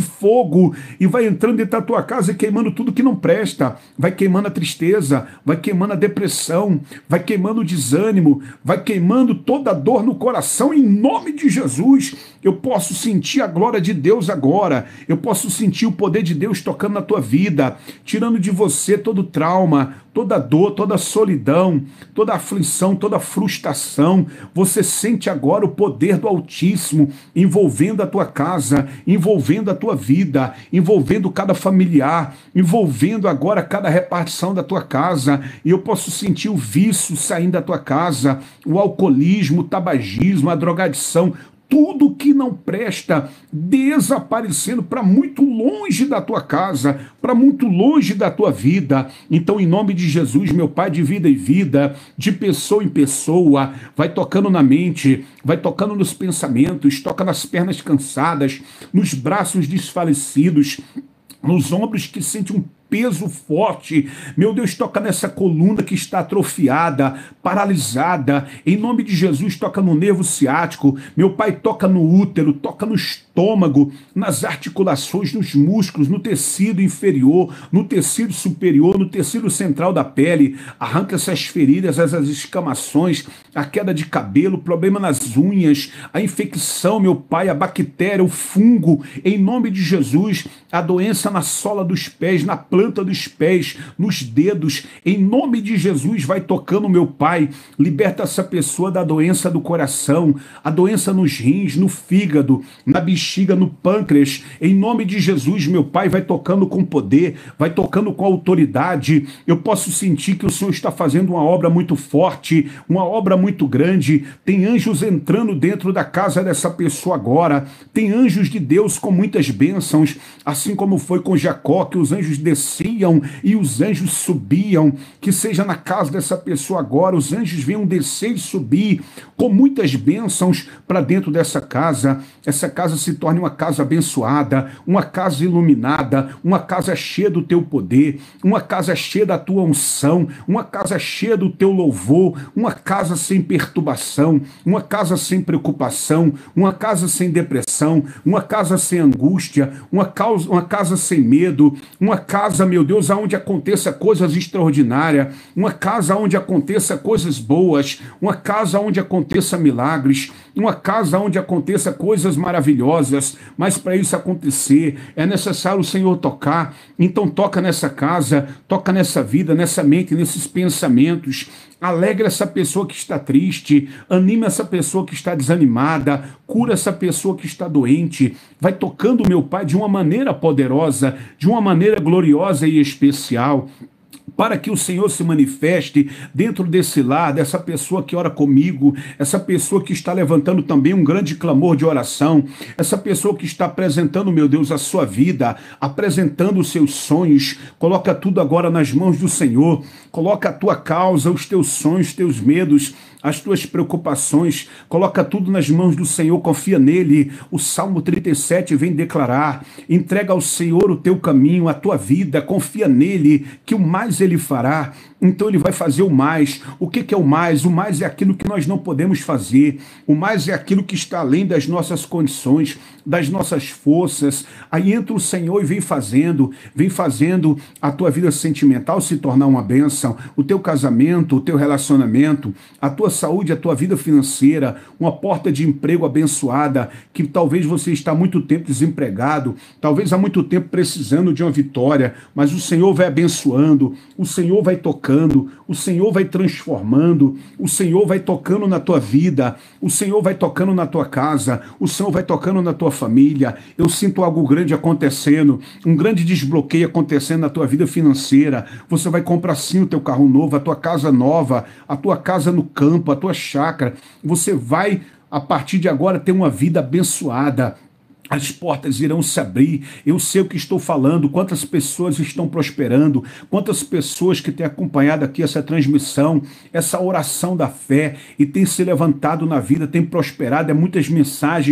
fogo e vai entrando dentro da tua casa e queimando tudo que não presta. Vai queimando a tristeza, vai queimando a depressão, vai queimando o desânimo, vai queimando toda a dor no coração em nome de Jesus. Eu posso sentir a glória de Deus agora. Eu posso sentir o poder de Deus tocando na tua vida, tirando de você todo trauma, toda dor, toda solidão, toda aflição, toda frustração. Você sente agora o poder do Altíssimo envolvendo a tua casa, envolvendo a tua vida, envolvendo cada familiar, envolvendo agora cada repartição da tua casa. E eu posso sentir o vício saindo da tua casa, o alcoolismo, o tabagismo, a drogadição, tudo que não presta desaparecendo para muito longe da tua casa, para muito longe da tua vida. Então, em nome de Jesus, meu Pai de vida e vida, de pessoa em pessoa, vai tocando na mente, vai tocando nos pensamentos, toca nas pernas cansadas, nos braços desfalecidos, nos ombros que sentem um peso forte. Meu Deus, toca nessa coluna que está atrofiada, paralisada. Em nome de Jesus, toca no nervo ciático. Meu Pai, toca no útero, toca no estômago, nas articulações, nos músculos, no tecido inferior, no tecido superior, no tecido central da pele. Arranca essas feridas, essas escamações, a queda de cabelo, problema nas unhas, a infecção, meu Pai, a bactéria, o fungo. Em nome de Jesus, a doença na sola dos pés, na planta dos pés, nos dedos, em nome de Jesus, vai tocando, meu Pai, liberta essa pessoa da doença do coração, a doença nos rins, no fígado, na bexiga, no pâncreas, em nome de Jesus, meu Pai, vai tocando com poder, vai tocando com autoridade. Eu posso sentir que o Senhor está fazendo uma obra muito forte, uma obra muito grande. Tem anjos entrando dentro da casa dessa pessoa agora, tem anjos de Deus com muitas bênçãos, assim como foi com Jacó, que os anjos desceram e os anjos subiam. Que seja na casa dessa pessoa agora, os anjos venham descer e subir com muitas bênçãos para dentro dessa casa. Essa casa se torne uma casa abençoada, uma casa iluminada, uma casa cheia do teu poder, uma casa cheia da tua unção, uma casa cheia do teu louvor, uma casa sem perturbação, uma casa sem preocupação, uma casa sem depressão, uma casa sem angústia, uma, causa, uma casa sem medo, uma casa, meu Deus, onde aconteça coisas extraordinárias, uma casa onde aconteça coisas boas, uma casa onde aconteça milagres, uma casa onde aconteça coisas maravilhosas. Mas para isso acontecer, é necessário o Senhor tocar. Então toca nessa casa, toca nessa vida, nessa mente, nesses pensamentos. Alegra essa pessoa que está triste, anima essa pessoa que está desanimada, cura essa pessoa que está doente. Vai tocando, meu Pai, de uma maneira poderosa, de uma maneira gloriosa e especial, para que o Senhor se manifeste dentro desse lar, dessa pessoa que ora comigo, essa pessoa que está levantando também um grande clamor de oração, essa pessoa que está apresentando, meu Deus, a sua vida, apresentando os seus sonhos. Coloca tudo agora nas mãos do Senhor, coloca a tua causa, os teus sonhos, os teus medos, as tuas preocupações, coloca tudo nas mãos do Senhor, confia nele. O Salmo trinta e sete vem declarar: entrega ao Senhor o teu caminho, a tua vida, confia nele, que o mais ele fará. Então ele vai fazer o mais. O que que é o mais? O mais é aquilo que nós não podemos fazer. O mais é aquilo que está além das nossas condições, das nossas forças. Aí entra o Senhor e vem fazendo, vem fazendo a tua vida sentimental se tornar uma bênção, o teu casamento, o teu relacionamento, a tua saúde, a tua vida financeira, uma porta de emprego abençoada, que talvez você está há muito tempo desempregado, talvez há muito tempo precisando de uma vitória, mas o Senhor vai abençoando, o Senhor vai tocando, o Senhor vai transformando, o Senhor vai tocando na tua vida, o Senhor vai tocando na tua casa, o Senhor vai tocando na tua família. Eu sinto algo grande acontecendo, um grande desbloqueio acontecendo na tua vida financeira. Você vai comprar sim o teu carro novo, a tua casa nova, a tua casa no campo, a tua chácara. Você vai, a partir de agora, ter uma vida abençoada. As portas irão se abrir. Eu sei o que estou falando, quantas pessoas estão prosperando, quantas pessoas que têm acompanhado aqui essa transmissão, essa oração da fé, e têm se levantado na vida, têm prosperado. É muitas mensagens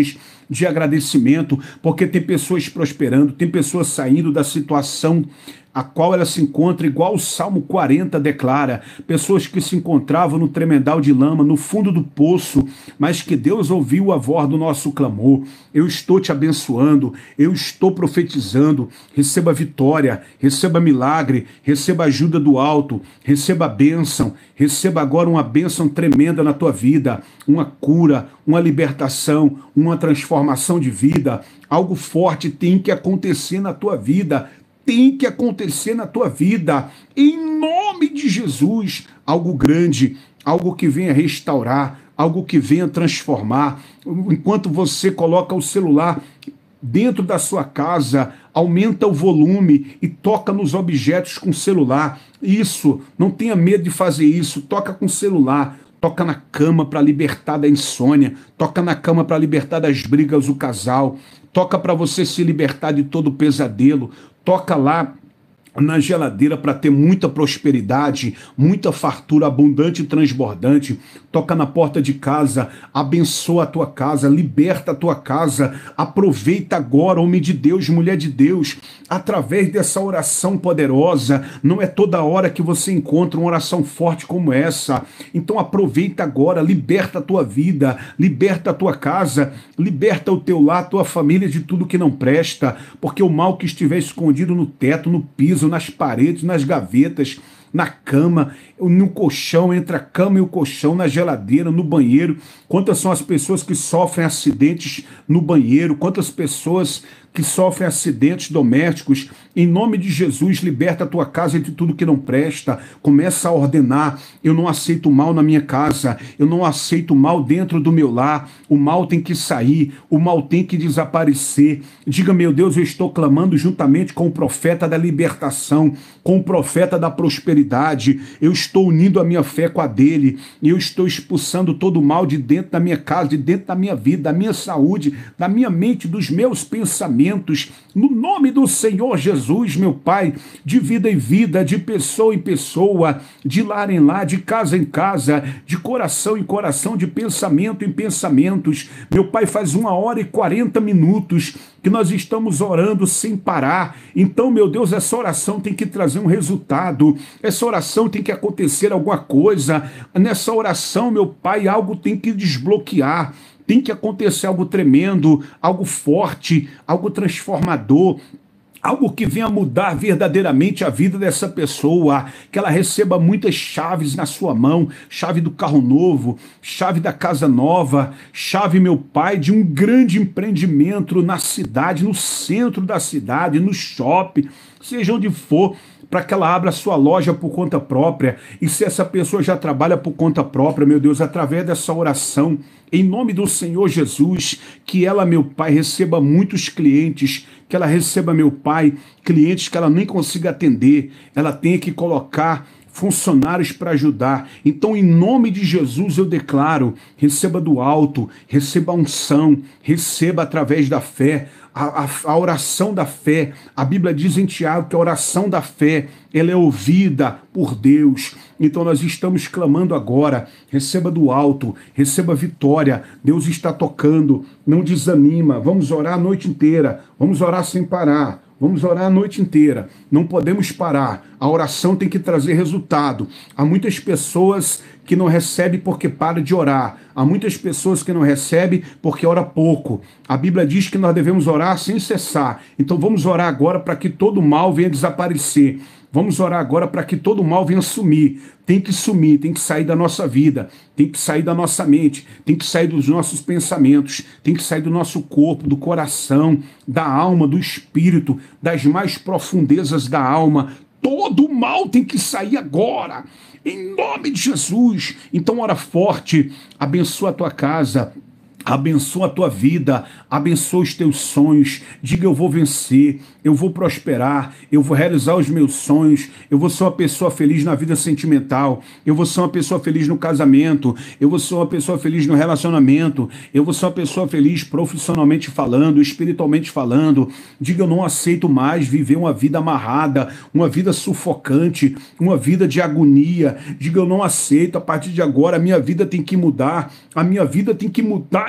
de agradecimento, porque tem pessoas prosperando, tem pessoas saindo da situação a qual ela se encontra, igual o Salmo quarenta declara, pessoas que se encontravam no tremedal de lama, no fundo do poço, mas que Deus ouviu a voz do nosso clamor. Eu estou te abençoando, eu estou profetizando, receba vitória, receba milagre, receba ajuda do alto, receba bênção, receba agora uma bênção tremenda na tua vida, uma cura, uma libertação, uma transformação de vida. Algo forte tem que acontecer na tua vida, tem que acontecer na tua vida, em nome de Jesus, algo grande, algo que venha restaurar, algo que venha transformar. Enquanto você coloca o celular dentro da sua casa, aumenta o volume e toca nos objetos com o celular. Isso, não tenha medo de fazer isso, toca com o celular. Toca na cama para libertar da insônia, toca na cama para libertar das brigas do casal, toca para você se libertar de todo pesadelo, toca lá na geladeira para ter muita prosperidade, muita fartura abundante e transbordante. Toca na porta de casa, abençoa a tua casa, liberta a tua casa. Aproveita agora, homem de Deus, mulher de Deus, através dessa oração poderosa. Não é toda hora que você encontra uma oração forte como essa. Então aproveita agora, liberta a tua vida, liberta a tua casa, liberta o teu lar, a tua família de tudo que não presta, porque o mal que estiver escondido no teto, no piso, nas paredes, nas gavetas, na cama, no colchão, entre a cama e o colchão, na geladeira, no banheiro. Quantas são as pessoas que sofrem acidentes no banheiro? Quantas pessoas que sofrem acidentes domésticos? Em nome de Jesus, liberta a tua casa de tudo que não presta. Começa a ordenar. Eu não aceito mal na minha casa. Eu não aceito mal dentro do meu lar. O mal tem que sair. O mal tem que desaparecer. Diga, meu Deus, eu estou clamando juntamente com o profeta da libertação, com o profeta da prosperidade. Eu estou unindo a minha fé com a dele. E eu estou expulsando todo o mal de dentro da minha casa, de dentro da minha vida, da minha saúde, da minha mente, dos meus pensamentos. No nome do Senhor Jesus, meu Pai, de vida em vida, de pessoa em pessoa, de lar em lar, de casa em casa, de coração em coração, de pensamento em pensamentos. Meu Pai, faz uma hora e quarenta minutos que nós estamos orando sem parar. Então, meu Deus, essa oração tem que trazer um resultado. Essa oração tem que acontecer alguma coisa. Nessa oração, meu Pai, algo tem que desbloquear. Tem que acontecer algo tremendo, algo forte, algo transformador. Algo que venha mudar verdadeiramente a vida dessa pessoa, que ela receba muitas chaves na sua mão, chave do carro novo, chave da casa nova, chave, meu Pai, de um grande empreendimento na cidade, no centro da cidade, no shopping, seja onde for, para que ela abra sua loja por conta própria. E se essa pessoa já trabalha por conta própria, meu Deus, através dessa oração, em nome do Senhor Jesus, que ela, meu Pai, receba muitos clientes, que ela receba, meu Pai, clientes que ela nem consiga atender, ela tenha que colocar funcionários para ajudar. Então, em nome de Jesus, eu declaro, receba do alto, receba a unção, receba através da fé, A, a, a oração da fé. A Bíblia diz em Tiago que a oração da fé, ela é ouvida por Deus. Então nós estamos clamando agora, receba do alto, receba vitória. Deus está tocando, não desanima. Vamos orar a noite inteira, vamos orar sem parar. Vamos orar a noite inteira, não podemos parar. A oração tem que trazer resultado. Há muitas pessoas que não recebem porque param de orar. Há muitas pessoas que não recebem porque ora pouco. A Bíblia diz que nós devemos orar sem cessar. Então vamos orar agora para que todo mal venha desaparecer. Vamos orar agora para que todo mal venha sumir. Tem que sumir, tem que sair da nossa vida, tem que sair da nossa mente, tem que sair dos nossos pensamentos, tem que sair do nosso corpo, do coração, da alma, do espírito, das mais profundezas da alma. Todo mal tem que sair agora, em nome de Jesus. Então ora forte, abençoa a tua casa, abençoa a tua vida, abençoa os teus sonhos. Diga, eu vou vencer, eu vou prosperar, eu vou realizar os meus sonhos, eu vou ser uma pessoa feliz na vida sentimental, eu vou ser uma pessoa feliz no casamento, eu vou ser uma pessoa feliz no relacionamento, eu vou ser uma pessoa feliz profissionalmente falando, espiritualmente falando. Diga, eu não aceito mais viver uma vida amarrada, uma vida sufocante, uma vida de agonia. Diga, eu não aceito, a partir de agora a minha vida tem que mudar, a minha vida tem que mudar em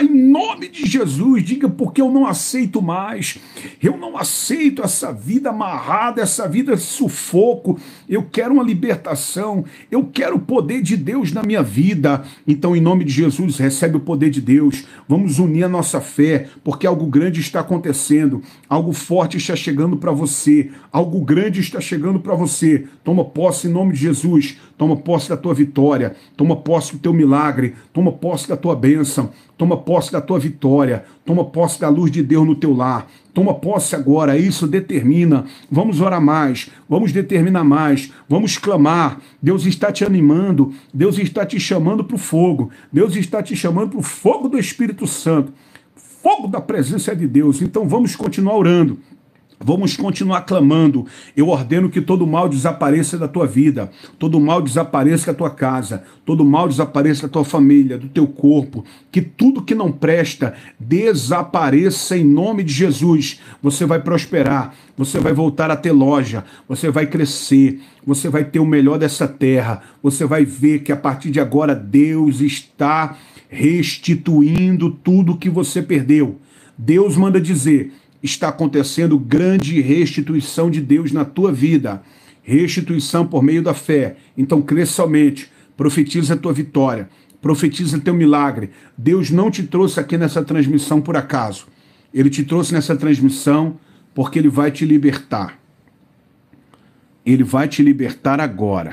em nome de Jesus. Diga, porque eu não aceito mais. Eu não aceito essa vida amarrada, essa vida de sufoco. Eu quero uma libertação. Eu quero o poder de Deus na minha vida. Então, em nome de Jesus, recebe o poder de Deus. Vamos unir a nossa fé, porque algo grande está acontecendo. Algo forte está chegando para você. Algo grande está chegando para você. Toma posse em nome de Jesus. Toma posse da tua vitória. Toma posse do teu milagre. Toma posse da tua bênção. Toma posse da tua vitória. Toma posse da luz de Deus no teu lar. Toma posse agora. Isso determina. Vamos orar mais. Vamos determinar mais. Vamos clamar. Deus está te animando. Deus está te chamando para o fogo. Deus está te chamando para o fogo do Espírito Santo. Fogo da presença de Deus. Então vamos continuar orando. Vamos continuar clamando. Eu ordeno que todo mal desapareça da tua vida, todo mal desapareça da tua casa, todo mal desapareça da tua família, do teu corpo, que tudo que não presta desapareça em nome de Jesus. Você vai prosperar, você vai voltar a ter loja, você vai crescer, você vai ter o melhor dessa terra, você vai ver que a partir de agora Deus está restituindo tudo que você perdeu. Deus manda dizer: está acontecendo grande restituição de Deus na tua vida. Restituição por meio da fé. Então crê somente. Profetiza a tua vitória. Profetiza teu milagre. Deus não te trouxe aqui nessa transmissão por acaso. Ele te trouxe nessa transmissão porque Ele vai te libertar. Ele vai te libertar agora.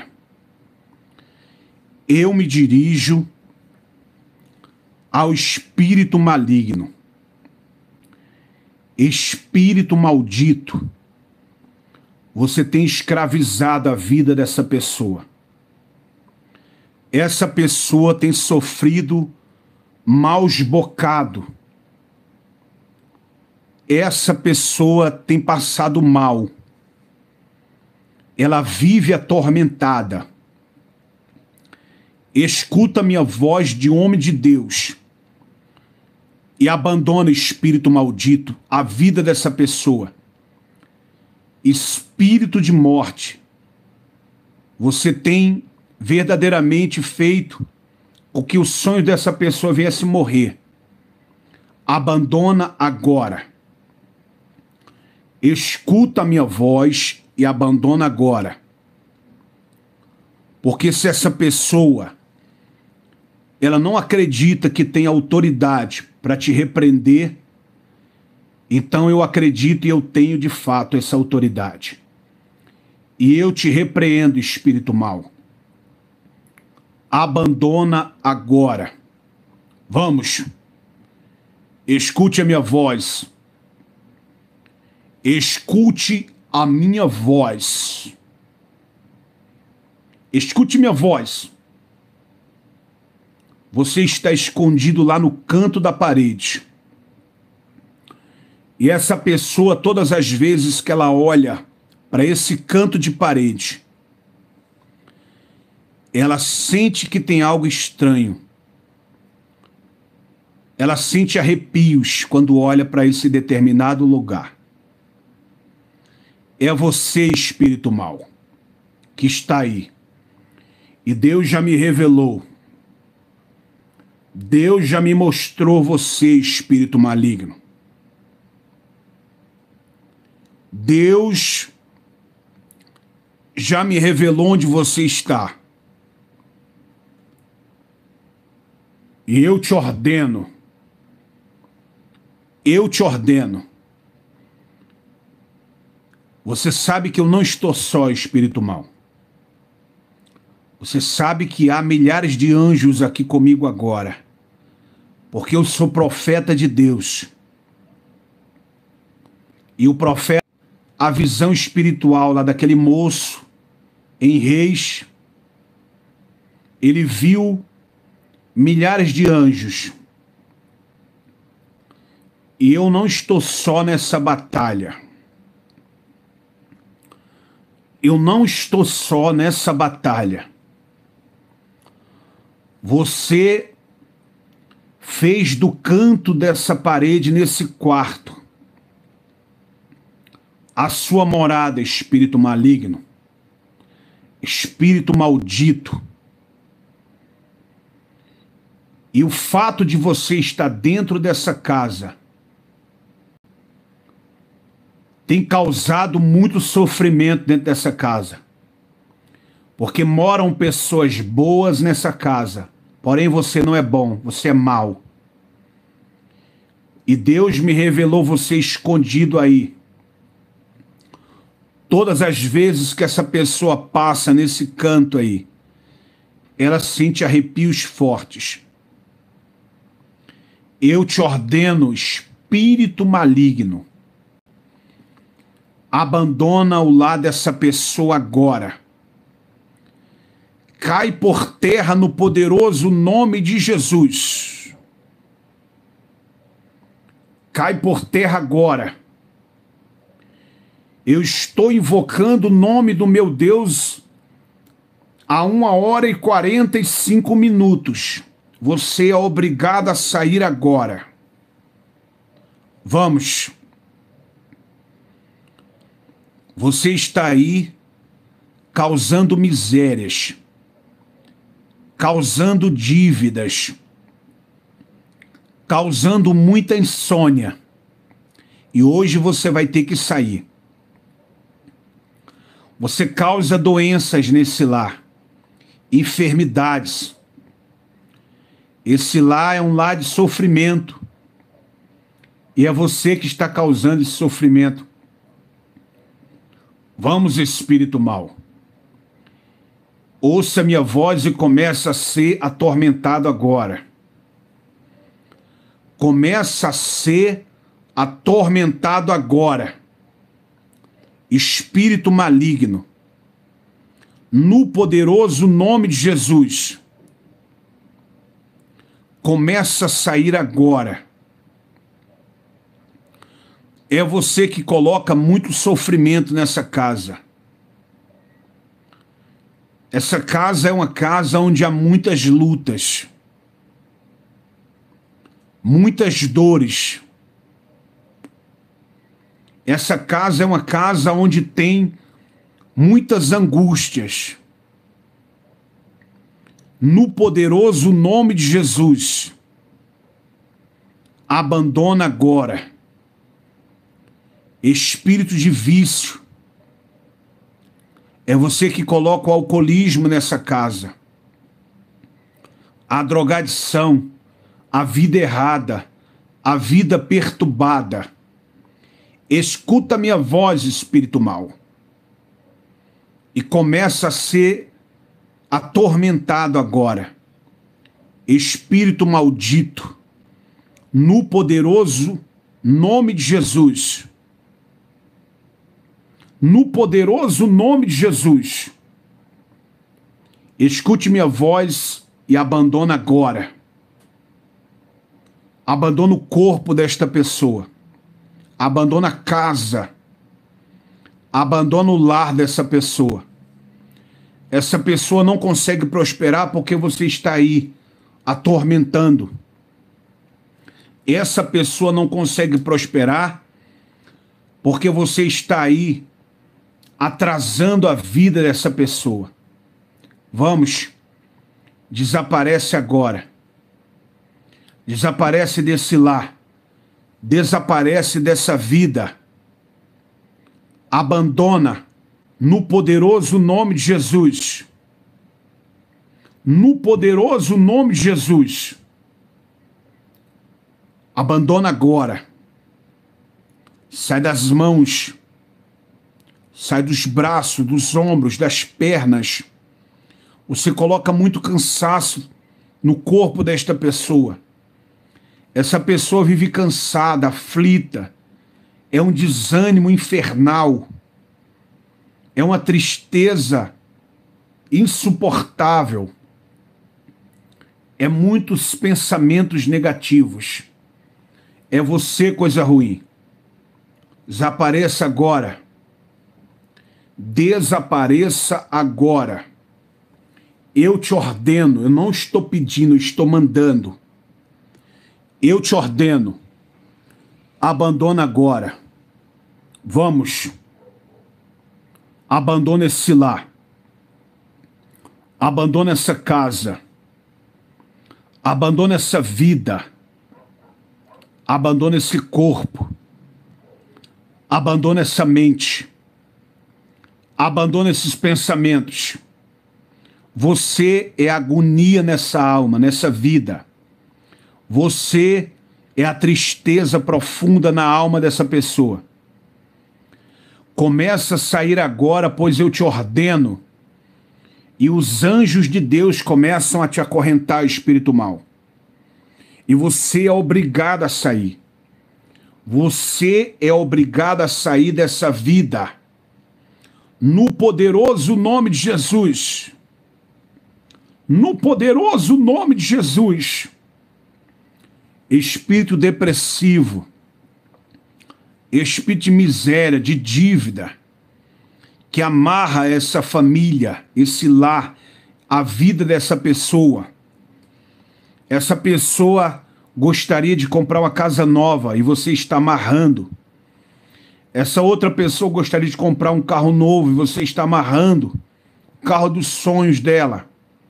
Eu me dirijo ao espírito maligno. Espírito maldito, você tem escravizado a vida dessa pessoa. Essa pessoa tem sofrido maus bocados. Essa pessoa tem passado mal. Ela vive atormentada. Escuta minha voz de homem de Deus. E abandona, espírito maldito, a vida dessa pessoa. Espírito de morte, você tem verdadeiramente feito com que o sonho dessa pessoa viesse morrer. Abandona agora. Escuta a minha voz e abandona agora. Porque se essa pessoa, ela não acredita que tem autoridade para te repreender, então eu acredito e eu tenho de fato essa autoridade. E eu te repreendo, espírito mau. Abandona agora. Vamos. Escute a minha voz. Escute a minha voz. Escute minha voz. Você está escondido lá no canto da parede. E essa pessoa, todas as vezes que ela olha para esse canto de parede, ela sente que tem algo estranho. Ela sente arrepios quando olha para esse determinado lugar. É você, espírito mau, que está aí. E Deus já me revelou. Deus já me mostrou você, espírito maligno. Deus já me revelou onde você está. E eu te ordeno, eu te ordeno. Você sabe que eu não estou só, espírito mau. Você sabe que há milhares de anjos aqui comigo agora. Porque eu sou profeta de Deus. E o profeta, a visão espiritual lá daquele moço em Reis, ele viu milhares de anjos. E eu não estou só nessa batalha. Eu não estou só nessa batalha. Você fez do canto dessa parede, nesse quarto, a sua morada, espírito maligno, espírito maldito. E o fato de você estar dentro dessa casa tem causado muito sofrimento dentro dessa casa. Porque moram pessoas boas nessa casa. Porém, você não é bom, você é mau. E Deus me revelou você escondido aí. Todas as vezes que essa pessoa passa nesse canto aí, ela sente arrepios fortes. Eu te ordeno, espírito maligno, abandona o lar dessa pessoa agora. Cai por terra no poderoso nome de Jesus. Cai por terra agora. Eu estou invocando o nome do meu Deus há uma hora e quarenta e cinco minutos. Você é obrigado a sair agora. Vamos. Você está aí causando misérias, causando dívidas, causando muita insônia. E hoje você vai ter que sair. Você causa doenças nesse lar, enfermidades. Esse lar é um lar de sofrimento. E é você que está causando esse sofrimento. Vamos, espírito mau. Ouça minha voz e começa a ser atormentado agora. Começa a ser atormentado agora. Espírito maligno, no poderoso nome de Jesus, começa a sair agora. É você que coloca muito sofrimento nessa casa. Essa casa é uma casa onde há muitas lutas, muitas dores. Essa casa é uma casa onde tem muitas angústias. No poderoso nome de Jesus, abandona agora. Espírito de vício. É você que coloca o alcoolismo nessa casa. A drogadição, a vida errada, a vida perturbada. Escuta minha voz, espírito mau, e começa a ser atormentado agora. Espírito maldito, no poderoso nome de Jesus. No poderoso nome de Jesus. Escute minha voz e abandona agora. Abandona o corpo desta pessoa. Abandona a casa, abandona o lar dessa pessoa. Essa pessoa não consegue prosperar porque você está aí atormentando. Essa pessoa não consegue prosperar porque você está aí atrasando a vida dessa pessoa. Vamos, desaparece agora. Desaparece desse lar. Desaparece dessa vida. Abandona no poderoso nome de Jesus. No poderoso nome de Jesus. Abandona agora. Sai das mãos. Sai dos braços, dos ombros, das pernas. Você coloca muito cansaço no corpo desta pessoa. Essa pessoa vive cansada, aflita. É um desânimo infernal. É uma tristeza insuportável. É muitos pensamentos negativos. É você, coisa ruim. Desapareça agora. Desapareça agora. Eu te ordeno, eu não estou pedindo, eu estou mandando. Eu te ordeno, abandona agora. Vamos. Abandona esse lar. Abandona essa casa. Abandona essa vida. Abandona esse corpo. Abandona essa mente. Abandona esses pensamentos. Você é agonia nessa alma, nessa vida. Você é a tristeza profunda na alma dessa pessoa. Começa a sair agora, pois eu te ordeno. E os anjos de Deus começam a te acorrentar, espírito mau. E você é obrigado a sair. Você é obrigado a sair dessa vida. No poderoso nome de Jesus. No poderoso nome de Jesus. Espírito depressivo. Espírito de miséria, de dívida, que amarra essa família, esse lar, a vida dessa pessoa. Essa pessoa gostaria de comprar uma casa nova e você está amarrando. Essa outra pessoa gostaria de comprar um carro novo e você está amarrando o carro dos sonhos dela.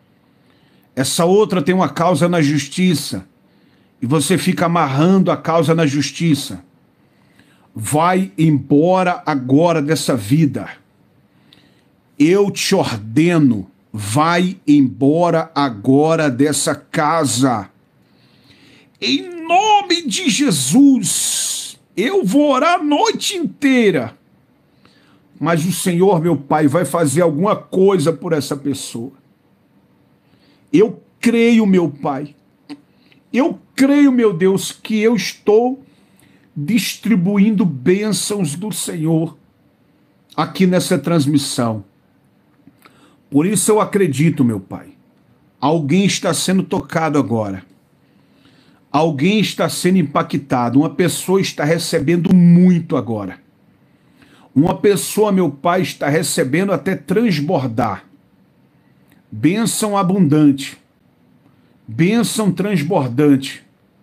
Essa outra tem uma causa na justiça e você fica amarrando a causa na justiça. Vai embora agora dessa vida. Eu te ordeno, vai embora agora dessa casa. Em nome de Jesus, eu vou orar a noite inteira. Mas o Senhor, meu Pai, vai fazer alguma coisa por essa pessoa. Eu creio, meu Pai. Eu creio, meu Deus, que eu estou distribuindo bênçãos do Senhor aqui nessa transmissão. Por isso eu acredito, meu Pai. Alguém está sendo tocado agora. Alguém está sendo impactado. Uma pessoa está recebendo muito agora. Uma pessoa, meu Pai, está recebendo até transbordar. Bênção abundante. Bênção transbordante.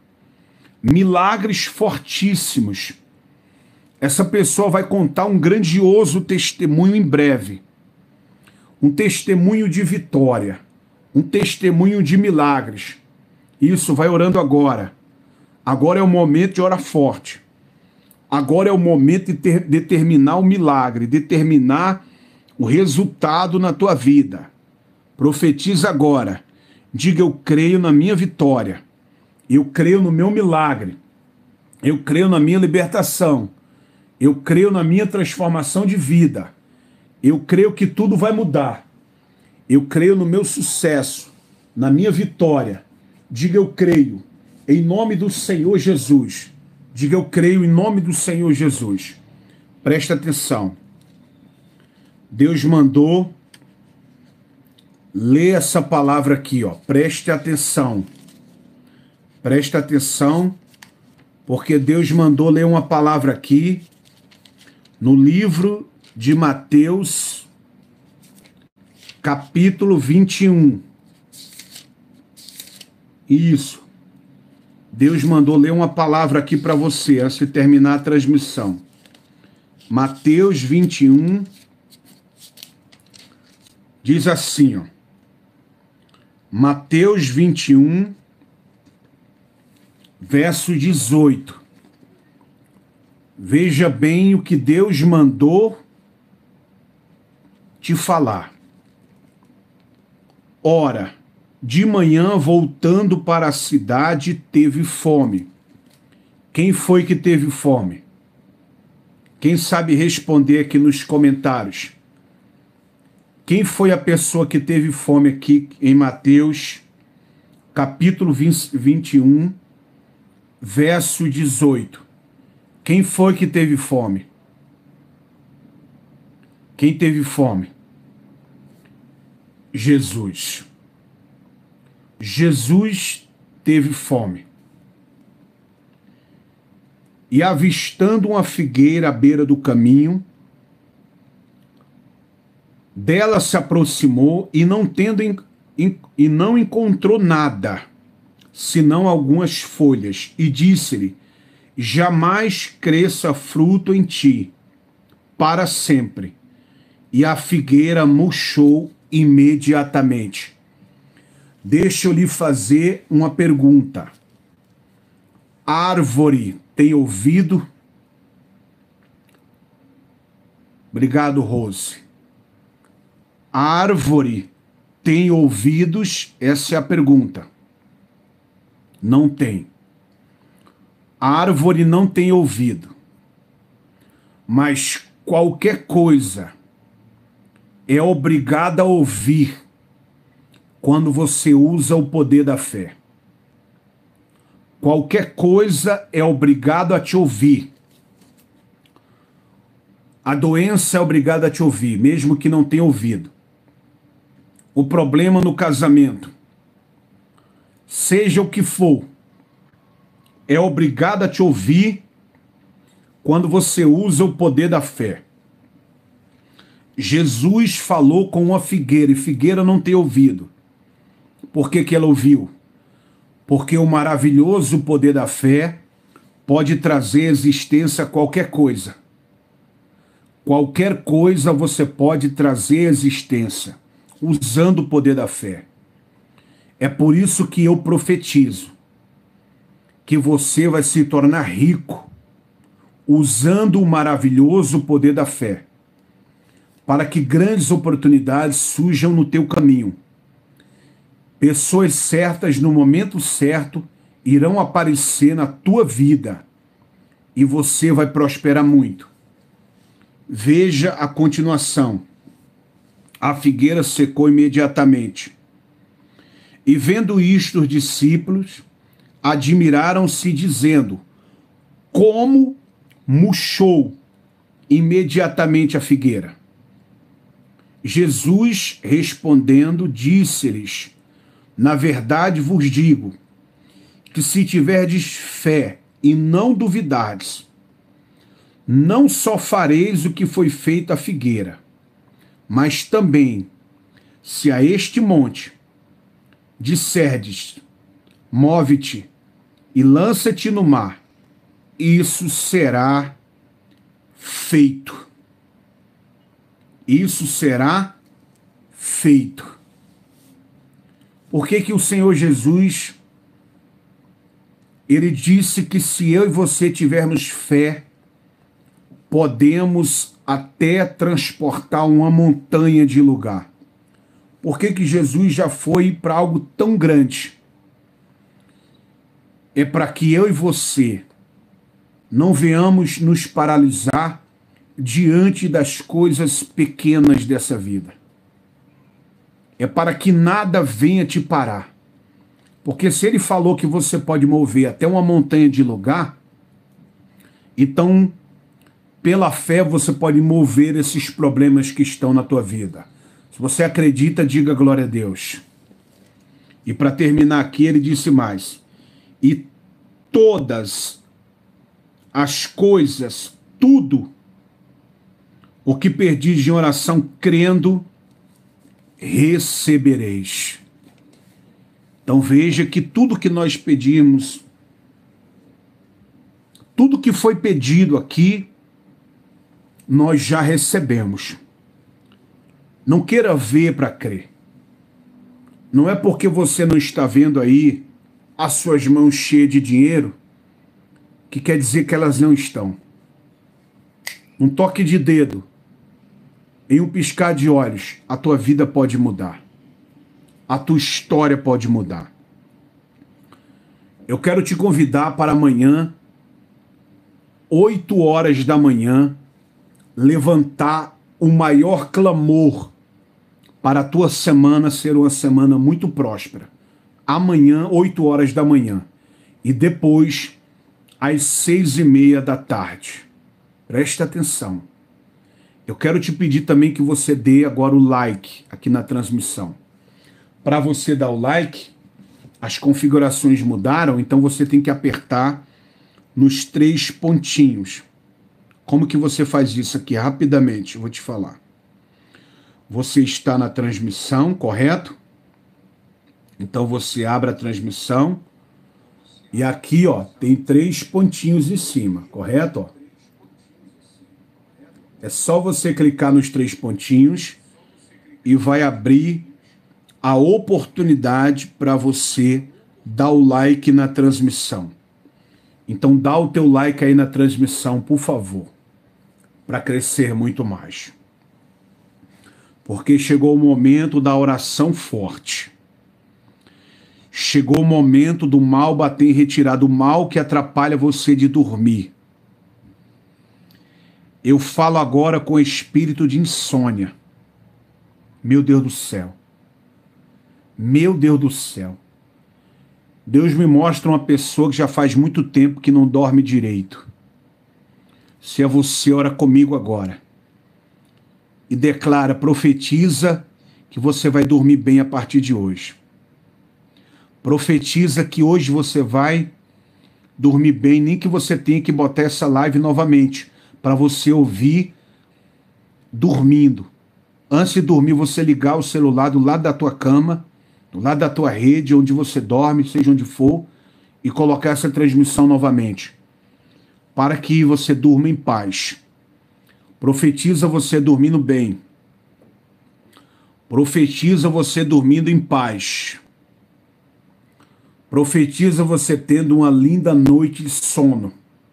Milagres fortíssimos. Essa pessoa vai contar um grandioso testemunho em breve. Um testemunho de vitória. Um testemunho de milagres. Isso, vai orando agora. Agora é o momento de orar forte. Agora é o momento de ter, determinar o milagre, determinar o resultado na tua vida. Profetiza agora. Diga, eu creio na minha vitória. Eu creio no meu milagre. Eu creio na minha libertação. Eu creio na minha transformação de vida. Eu creio que tudo vai mudar. Eu creio no meu sucesso, na minha vitória. Diga, eu creio, em nome do Senhor Jesus. Diga, eu creio em nome do Senhor Jesus. Presta atenção. Deus mandou ler essa palavra aqui, ó. Preste atenção. Presta atenção, porque Deus mandou ler uma palavra aqui no livro de Mateus, capítulo vinte e um. Isso. Deus mandou ler uma palavra aqui para você antes de terminar a transmissão. Mateus vinte e um diz assim, ó. Mateus vinte e um, verso dezoito. Veja bem o que Deus mandou te falar. Ora, de manhã, voltando para a cidade, teve fome. Quem foi que teve fome? Quem sabe responder aqui nos comentários? Quem foi a pessoa que teve fome aqui em Mateus, capítulo vinte e um, verso dezoito? Quem foi que teve fome? Quem teve fome? Jesus. Jesus teve fome. E avistando uma figueira à beira do caminho, dela se aproximou e não tendo e não encontrou nada, senão algumas folhas, e disse-lhe: jamais cresça fruto em ti, para sempre. E a figueira murchou imediatamente. Deixa eu lhe fazer uma pergunta. Árvore tem ouvido? Obrigado, Rose. Árvore tem ouvidos? Essa é a pergunta. Não tem. Árvore não tem ouvido. Mas qualquer coisa é obrigada a ouvir quando você usa o poder da fé. Qualquer coisa é obrigado a te ouvir. A doença é obrigada a te ouvir, mesmo que não tenha ouvido. O problema no casamento, seja o que for, é obrigado a te ouvir quando você usa o poder da fé. Jesus falou com uma figueira e figueira não tem ouvido. Por que que ela ouviu? Porque o maravilhoso poder da fé pode trazer à existência qualquer coisa. Qualquer coisa você pode trazer à existência, usando o poder da fé. É por isso que eu profetizo que você vai se tornar rico, usando o maravilhoso poder da fé, para que grandes oportunidades surjam no teu caminho. Pessoas certas no momento certo irão aparecer na tua vida e você vai prosperar muito. Veja a continuação. A figueira secou imediatamente. E vendo isto, os discípulos admiraram-se, dizendo: como murchou imediatamente a figueira? Jesus, respondendo, disse-lhes: na verdade vos digo, que se tiverdes fé e não duvidardes, não só fareis o que foi feito à figueira, mas também, se a este monte disserdes, move-te e lança-te no mar, isso será feito. Isso será feito. Por que que o Senhor Jesus, ele disse que se eu e você tivermos fé, podemos até transportar uma montanha de lugar? Por que que Jesus já foi para algo tão grande? É para que eu e você não venhamos nos paralisar diante das coisas pequenas dessa vida. É para que nada venha te parar. Porque se ele falou que você pode mover até uma montanha de lugar, então, pela fé, você pode mover esses problemas que estão na tua vida. Se você acredita, diga glória a Deus. E para terminar aqui, ele disse mais: e todas as coisas, tudo o que pedis em oração, crendo, recebereis. Então veja que tudo que nós pedimos, tudo que foi pedido aqui, nós já recebemos. Não queira ver para crer. Não é porque você não está vendo aí as suas mãos cheias de dinheiro que quer dizer que elas não estão. Um toque de dedo, em um piscar de olhos, a tua vida pode mudar. A tua história pode mudar. Eu quero te convidar para amanhã, oito horas da manhã, levantar o maior clamor para a tua semana ser uma semana muito próspera. Amanhã, oito horas da manhã. E depois, às seis e meia da tarde. Preste atenção. Eu quero te pedir também que você dê agora o like aqui na transmissão. Para você dar o like, as configurações mudaram, então você tem que apertar nos três pontinhos. Como que você faz isso aqui? Rapidamente, eu vou te falar. Você está na transmissão, correto? Então você abre a transmissão e aqui, ó, tem três pontinhos em cima, correto? Ó. É só você clicar nos três pontinhos e vai abrir a oportunidade para você dar o like na transmissão. Então dá o teu like aí na transmissão, por favor, para crescer muito mais. Porque chegou o momento da oração forte. Chegou o momento do mal bater em retirada, o mal que atrapalha você de dormir. Eu falo agora com espírito de insônia. Meu Deus do céu. Meu Deus do céu. Deus me mostra uma pessoa que já faz muito tempo que não dorme direito. Se é você, ora comigo agora. E declara, profetiza que você vai dormir bem a partir de hoje. Profetiza que hoje você vai dormir bem, nem que você tenha que botar essa live novamente, para você ouvir dormindo. Antes de dormir, você ligar o celular do lado da tua cama, do lado da tua rede, onde você dorme, seja onde for, e colocar essa transmissão novamente, para que você durma em paz. Profetiza você dormindo bem. Profetiza você dormindo em paz. Profetiza você tendo uma linda noite de sono.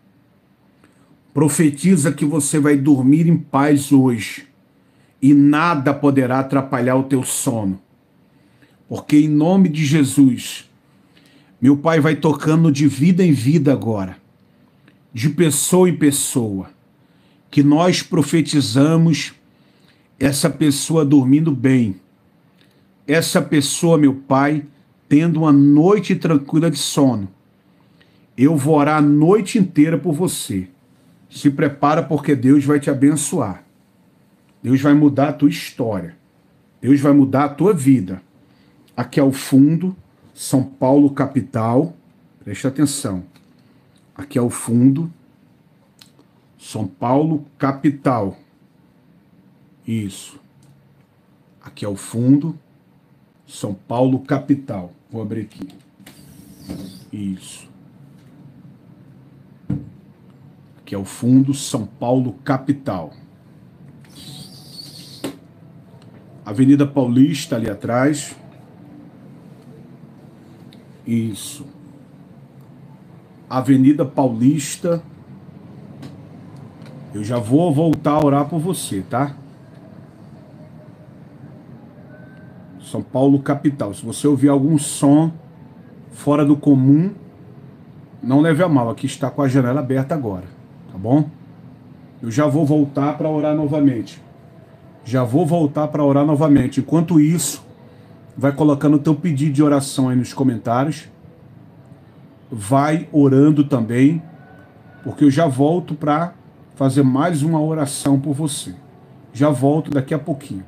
Profetiza que você vai dormir em paz hoje e nada poderá atrapalhar o teu sono. Porque em nome de Jesus, meu Pai vai tocando de vida em vida agora, de pessoa em pessoa, que nós profetizamos essa pessoa dormindo bem, essa pessoa, meu Pai, tendo uma noite tranquila de sono. Eu vou orar a noite inteira por você. Se prepara, porque Deus vai te abençoar. Deus vai mudar a tua história. Deus vai mudar a tua vida. Aqui ao fundo, São Paulo, capital. Preste atenção. Aqui ao fundo, São Paulo, capital. Isso. Aqui ao fundo, São Paulo, capital. Vou abrir aqui. Isso. Aqui ao fundo, São Paulo, capital. Avenida Paulista ali atrás. Isso. Avenida Paulista. Eu já vou voltar a orar por você, tá? São Paulo, capital. Se você ouvir algum som fora do comum, não leve a mal. Aqui está com a janela aberta agora, tá bom? Eu já vou voltar para orar novamente. Já vou voltar para orar novamente. Enquanto isso, vai colocando o teu pedido de oração aí nos comentários. Vai orando também, porque eu já volto para fazer mais uma oração por você. Já volto daqui a pouquinho.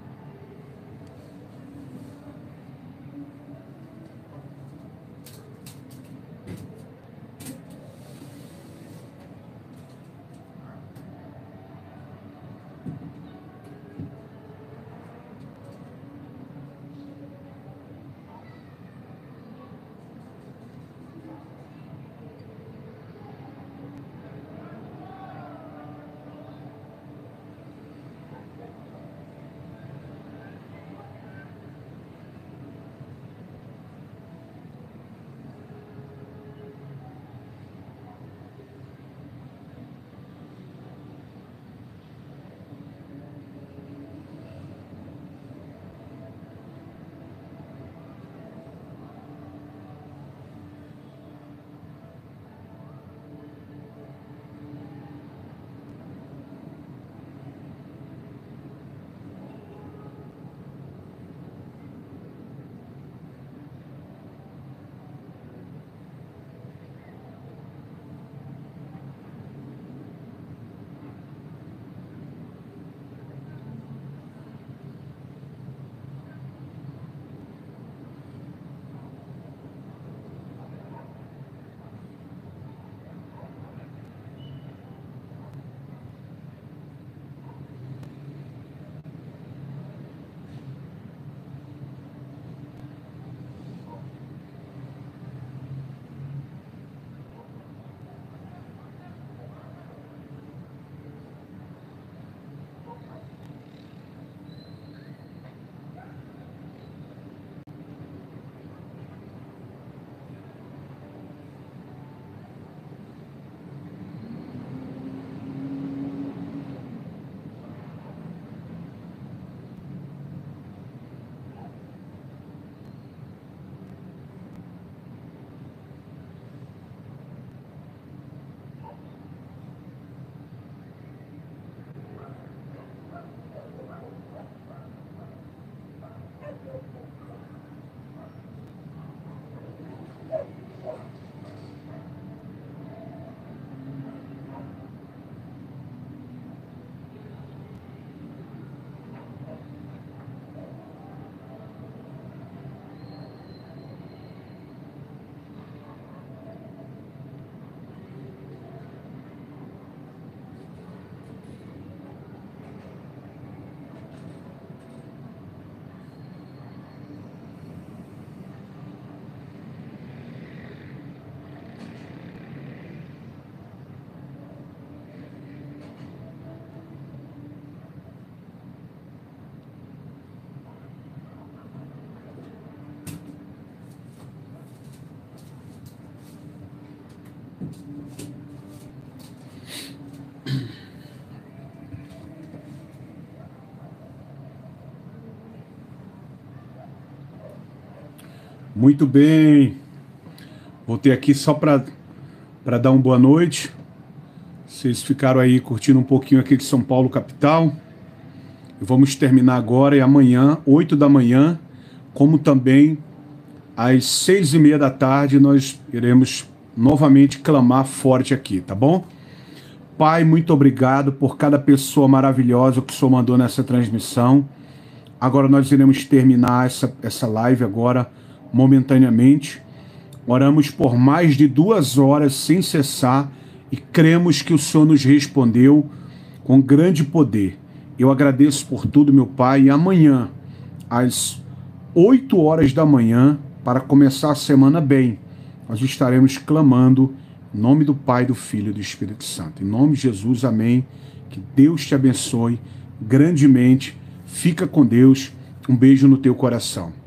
Muito bem. Voltei aqui só para para dar uma boa noite. Vocês ficaram aí curtindo um pouquinho aqui de São Paulo, capital. Vamos terminar agora e amanhã, oito da manhã, como também às seis e meia da tarde, nós iremos novamente clamar forte aqui, tá bom? Pai, muito obrigado por cada pessoa maravilhosa que o Senhor mandou nessa transmissão. Agora nós iremos terminar essa, essa live agora, momentaneamente. Oramos por mais de duas horas sem cessar e cremos que o Senhor nos respondeu com grande poder. Eu agradeço por tudo, meu Pai, e amanhã, às oito horas da manhã, para começar a semana bem, nós estaremos clamando em nome do Pai, do Filho e do Espírito Santo. Em nome de Jesus, amém. Que Deus te abençoe grandemente. Fica com Deus. Um beijo no teu coração.